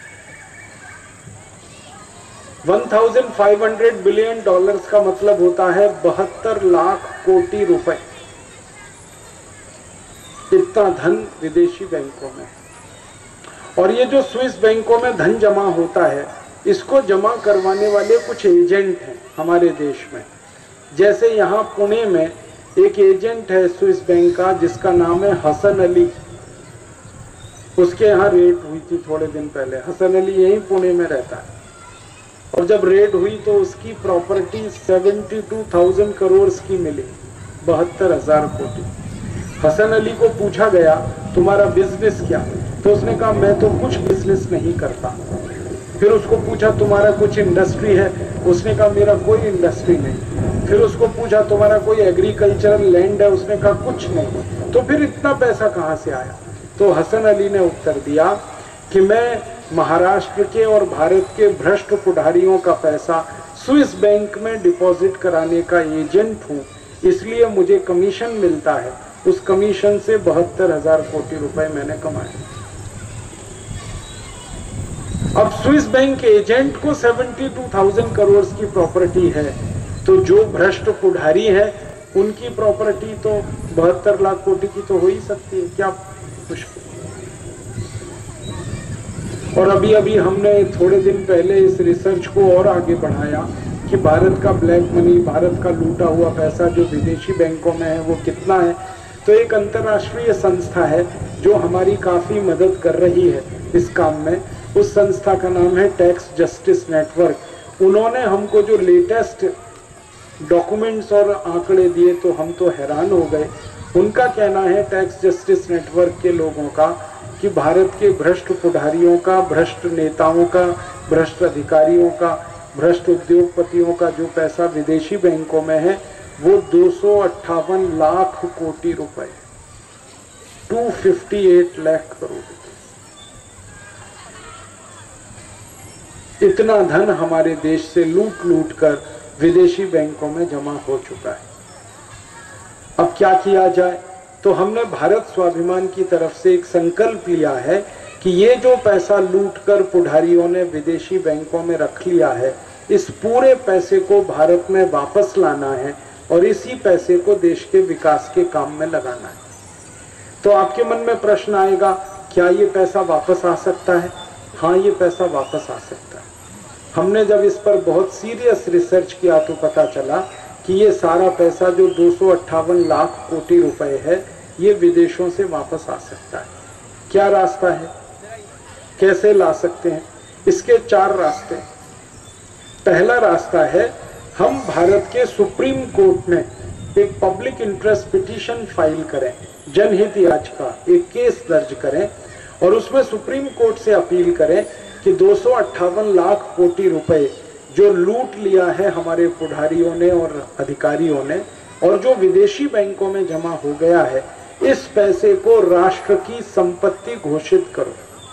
पंद्रह सौ बिलियन डॉलर्स का मतलब होता है बहत्तर लाख कोटि रुपए। इतना धन विदेशी बैंकों में। और ये जो स्विस बैंकों में धन जमा होता है, इसको जमा करवाने वाले कुछ एजेंट हैं हमारे देश में। जैसे यहाँ पुणे में एक एजेंट है स्विस बैंक का जिसका नाम है हसन अली। उसके यहाँ रेड हुई थी थोड़े दिन पहले। हसन अली यहीं पुणे में रहता है और जब रेड हुई तो उसकी प्रॉपर्टी बहत्तर हज़ार करोड़ की मिली, बहत्तर हजार कोटि। हसन अली को पूछा गया तुम्हारा बिजनेस क्या? तो उसने कहा मैं तो कुछ बिजनेस नहीं करता। फिर उसको पूछा तुम्हारा कुछ इंडस्ट्री है? उसने कहा मेरा कोई इंडस्ट्री नहीं। फिर उसको पूछा तुम्हारा कोई एग्रीकल्चरल लैंड है? उसने कहा कुछ नहीं। तो फिर इतना पैसा कहां से आया? तो हसन अली ने उत्तर दिया कि मैं महाराष्ट्र के और भारत के भ्रष्ट पुढ़ारियों का पैसा स्विस बैंक में डिपॉजिट कराने का एजेंट हूं, इसलिए मुझे कमीशन मिलता है। उस कमीशन से बहत्तर हजार कोटि रुपए मैंने कमाए। अब स्विस बैंक एजेंट को बहत्तर हज़ार करोड़ की प्रॉपर्टी है, तो जो भ्रष्ट पुढ़ारी है उनकी प्रॉपर्टी तो बहत्तर लाख कोटि की तो हो ही सकती है, क्या मुश्किल। और अभी अभी हमने थोड़े दिन पहले इस रिसर्च को और आगे बढ़ाया कि भारत का ब्लैक मनी, भारत का लूटा हुआ पैसा जो विदेशी बैंकों में है वो कितना है। तो एक अंतर्राष्ट्रीय संस्था है जो हमारी काफी मदद कर रही है इस काम में, उस संस्था का नाम है टैक्स जस्टिस नेटवर्क। उन्होंने हमको जो लेटेस्ट डॉक्यूमेंट्स और आंकड़े दिए तो हम तो हैरान हो गए। उनका कहना है, टैक्स जस्टिस नेटवर्क के लोगों का, कि भारत के भ्रष्ट पुढ़ारियों का, भ्रष्ट नेताओं का, भ्रष्ट अधिकारियों का, भ्रष्ट उद्योगपतियों का जो पैसा विदेशी बैंकों में है वो दो सौ अट्ठावन लाख कोटि रुपए, दो सौ अट्ठावन लाख करोड़ रुपए। इतना धन हमारे देश से लूट लूट कर विदेशी बैंकों में जमा हो चुका है। अब क्या किया जाए? तो हमने भारत स्वाभिमान की तरफ से एक संकल्प लिया है कि ये जो पैसा लूट कर पुढ़ारियों ने विदेशी बैंकों में रख लिया है, इस पूरे पैसे को भारत में वापस लाना है और इसी पैसे को देश के विकास के काम में लगाना है। तो आपके मन में प्रश्न आएगा, क्या ये पैसा वापस आ सकता है? हाँ, ये पैसा वापस आ सकता है। हमने जब इस पर बहुत सीरियस रिसर्च किया तो पता चला कि ये सारा पैसा जो दो सौ अट्ठावन लाख कोटि रुपए है, ये विदेशों से वापस आ सकता है। क्या रास्ता है, कैसे ला सकते हैं? इसके चार रास्ते। पहला रास्ता है, हम भारत के सुप्रीम कोर्ट में एक पब्लिक इंटरेस्ट पिटीशन फाइल करें, जनहित याचिका, एक केस दर्ज करें और उसमें सुप्रीम कोर्ट से अपील करें कि दो सौ अट्ठावन लाख कोटि रुपए जो लूट लिया है हमारे पुढ़ारियों ने और अधिकारियों ने और जो विदेशी बैंकों में जमा हो गया है, इस पैसे को राष्ट्र की संपत्ति घोषित करो।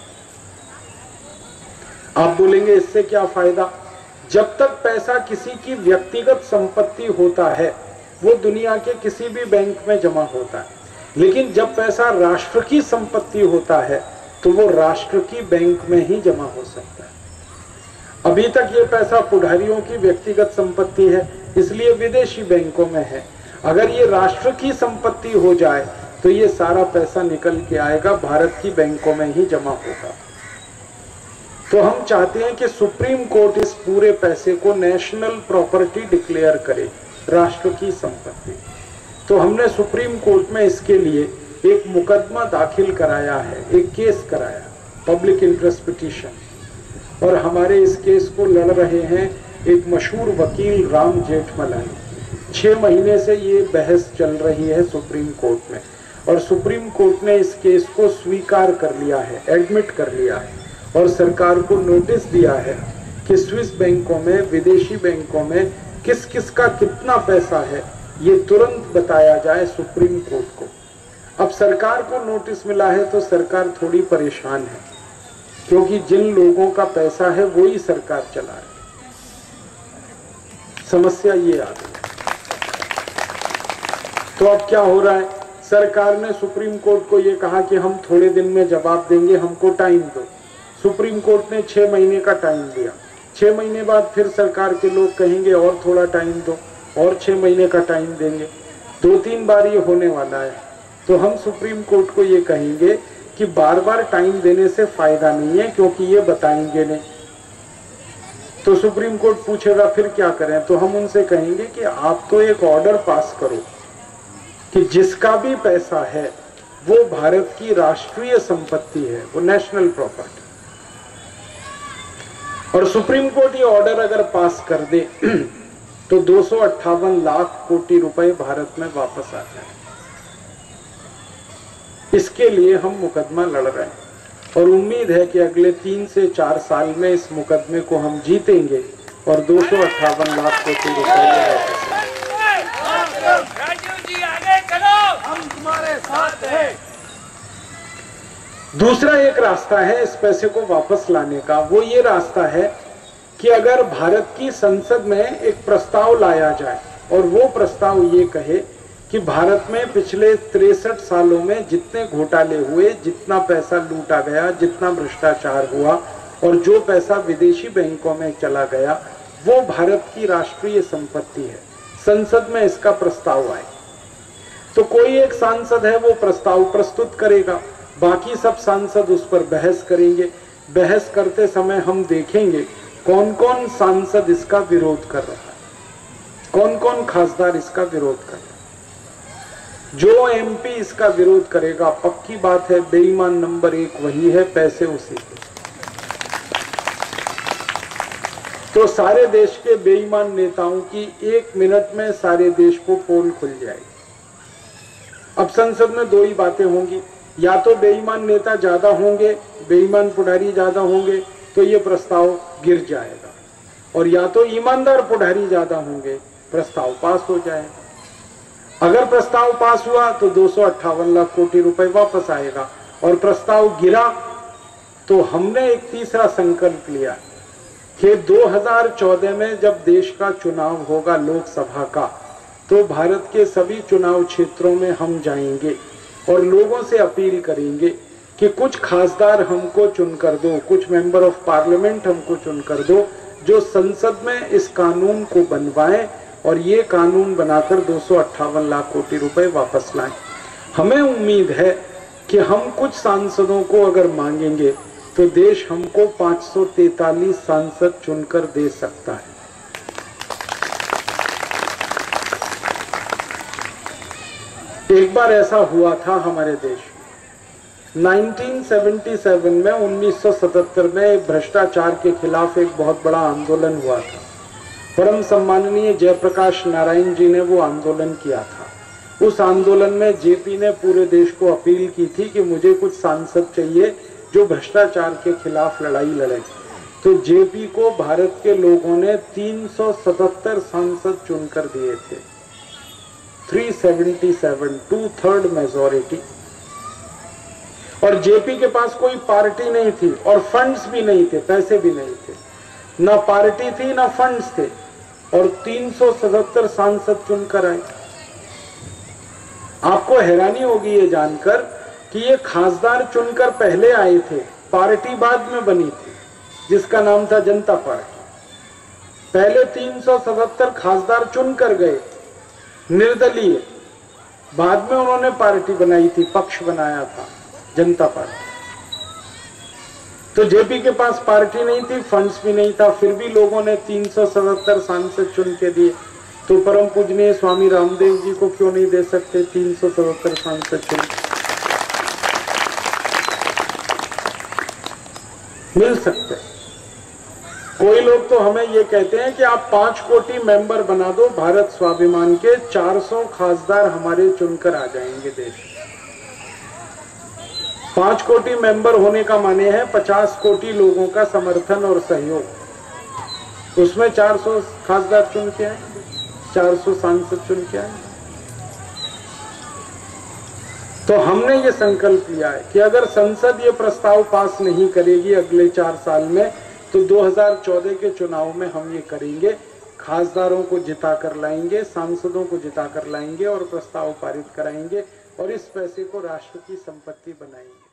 आप बोलेंगे इससे क्या फायदा? जब तक पैसा किसी की व्यक्तिगत संपत्ति होता है वो दुनिया के किसी भी बैंक में जमा होता है, लेकिन जब पैसा राष्ट्र की संपत्ति होता है तो वो राष्ट्र की बैंक में ही जमा हो सकता है। अभी तक ये पैसा पुढ़ारियों की व्यक्तिगत संपत्ति है, इसलिए विदेशी बैंकों में है। अगर ये राष्ट्र की संपत्ति हो जाए तो ये सारा पैसा निकल के आएगा, भारत की बैंकों में ही जमा होगा। तो हम चाहते हैं कि सुप्रीम कोर्ट इस पूरे पैसे को नेशनल प्रॉपर्टी डिक्लेयर करे, राष्ट्र की संपत्ति। तो हमने सुप्रीम कोर्ट में इसके लिए एक मुकदमा दाखिल कराया है, एक केस कराया, पब्लिक इंटरेस्ट पिटीशन। और हमारे इस केस को लड़ रहे हैं एक मशहूर वकील राम जेठमलानी। छह महीने से ये बहस चल रही है सुप्रीम कोर्ट में और सुप्रीम कोर्ट ने इस केस को स्वीकार कर लिया है, एडमिट कर लिया है और सरकार को नोटिस दिया है कि स्विस बैंकों में, विदेशी बैंकों में किस किस का कितना पैसा है ये तुरंत बताया जाए सुप्रीम कोर्ट को। अब सरकार को नोटिस मिला है तो सरकार थोड़ी परेशान है, क्योंकि जिन लोगों का पैसा है वो ही सरकार चला रही है। समस्या ये आ गई। तो अब क्या हो रहा है? सरकार ने सुप्रीम कोर्ट को ये कहा कि हम थोड़े दिन में जवाब देंगे, हमको टाइम दो। सुप्रीम कोर्ट ने छह महीने का टाइम दिया। छह महीने बाद फिर सरकार के लोग कहेंगे और थोड़ा टाइम दो, और छह महीने का टाइम देंगे। दो तीन बार ये होने वाला है। तो हम सुप्रीम कोर्ट को ये कहेंगे कि बार बार टाइम देने से फायदा नहीं है, क्योंकि ये बताएंगे नहीं। तो सुप्रीम कोर्ट पूछेगा फिर क्या करें? तो हम उनसे कहेंगे कि आप तो एक ऑर्डर पास करो कि जिसका भी पैसा है वो भारत की राष्ट्रीय संपत्ति है, वो नेशनल प्रॉपर्टी। और सुप्रीम कोर्ट ये ऑर्डर अगर पास कर दे तो दो सौ अट्ठावन लाख कोटि रुपए भारत में वापस आ जाए। इसके लिए हम मुकदमा लड़ रहे हैं और उम्मीद है कि अगले तीन से चार साल में इस मुकदमे को हम जीतेंगे और दो सौ अट्ठावन लाख कोटि रुपए वापस आएंगे। दूसरा एक रास्ता है इस पैसे को वापस लाने का। वो ये रास्ता है कि अगर भारत की संसद में एक प्रस्ताव लाया जाए और वो प्रस्ताव ये कहे कि भारत में पिछले तिरसठ सालों में जितने घोटाले हुए, जितना पैसा लूटा गया, जितना भ्रष्टाचार हुआ, और जो पैसा विदेशी बैंकों में चला गया वो भारत की राष्ट्रीय संपत्ति है। संसद में इसका प्रस्ताव आए तो कोई एक सांसद है वो प्रस्ताव प्रस्तुत करेगा, बाकी सब सांसद उस पर बहस करेंगे। बहस करते समय हम देखेंगे कौन कौन सांसद इसका विरोध कर रहा है, कौन कौन खासदार इसका विरोध कर रहा है। जो एमपी इसका विरोध करेगा, पक्की बात है बेईमान नंबर एक वही है, पैसे उसी के। तो सारे देश के बेईमान नेताओं की एक मिनट में सारे देश को पोल खुल जाएगी। अब संसद में दो ही बातें होंगी, या तो बेईमान नेता ज्यादा होंगे, बेईमान पुढ़ारी ज्यादा होंगे तो ये प्रस्ताव गिर जाएगा, और या तो ईमानदार पुढ़ारी ज्यादा होंगे, प्रस्ताव पास हो जाएगा। अगर प्रस्ताव पास हुआ तो दो सौ अट्ठावन लाख कोटी रुपए वापस आएगा, और प्रस्ताव गिरा तो हमने एक तीसरा संकल्प लिया कि दो हज़ार चौदह में जब देश का चुनाव होगा लोकसभा का, तो भारत के सभी चुनाव क्षेत्रों में हम जाएंगे और लोगों से अपील करेंगे कि कुछ खासदार हमको चुनकर दो, कुछ मेंबर ऑफ पार्लियामेंट हमको चुनकर दो जो संसद में इस कानून को बनवाएं और ये कानून बनाकर दो सौ अट्ठावन लाख कोटी रुपए वापस लाएं। हमें उम्मीद है कि हम कुछ सांसदों को अगर मांगेंगे तो देश हमको पाँच सौ तैंतालीस सांसद चुनकर दे सकता है। एक बार ऐसा हुआ था हमारे देश में उन्नीस सौ सतहत्तर में, उन्नीस सौ सतहत्तर में भ्रष्टाचार के खिलाफ एक बहुत बड़ा आंदोलन हुआ था। परम सम्माननीय जयप्रकाश नारायण जी ने वो आंदोलन किया था। उस आंदोलन में जेपी ने पूरे देश को अपील की थी कि मुझे कुछ सांसद चाहिए जो भ्रष्टाचार के खिलाफ लड़ाई लड़े। तो जेपी को भारत के लोगों ने तीन सौ सतहत्तर सांसद चुनकर दिए थे, तीन सौ सतहत्तर, टू थर्ड मेजोरिटी। और जेपी के पास कोई पार्टी नहीं थी और फंड्स भी नहीं थे, पैसे भी नहीं थे, ना पार्टी थी ना फंड्स थे, और तीन सौ सतहत्तर सांसद चुनकर आए। आपको हैरानी होगी ये जानकर कि ये खासदार चुनकर पहले आए थे, पार्टी बाद में बनी थी जिसका नाम था जनता पार्टी। पहले तीन सौ सतहत्तर खासदार चुनकर गए निर्दलीय, बाद में उन्होंने पार्टी बनाई थी, पक्ष बनाया था जनता पार्टी। तो जेपी के पास पार्टी नहीं थी, फंड्स भी नहीं था, फिर भी लोगों ने तीन सौ सतहत्तर सांसद चुन के दिए। तो परम पूजनीय स्वामी रामदेव जी को क्यों नहीं दे सकते तीन सौ सतहत्तर सांसद चुन? मिल सकते। कोई लोग तो हमें ये कहते हैं कि आप पांच कोटी मेंबर बना दो भारत स्वाभिमान के, चार सौ खासदार हमारे चुनकर आ जाएंगे देश। पांच कोटी मेंबर होने का माने है पचास कोटी लोगों का समर्थन और सहयोग। उसमें चार सौ खासदार चुन के आए, चार सौ सांसद चुन के आए। तो हमने ये संकल्प लिया है कि अगर संसद ये प्रस्ताव पास नहीं करेगी अगले चार साल में, तो दो हज़ार चौदह के चुनाव में हम ये करेंगे, खासदारों को जिता कर लाएंगे, सांसदों को जिता कर लाएंगे और प्रस्ताव पारित कराएंगे और इस पैसे को राष्ट्र की संपत्ति बनाएंगे।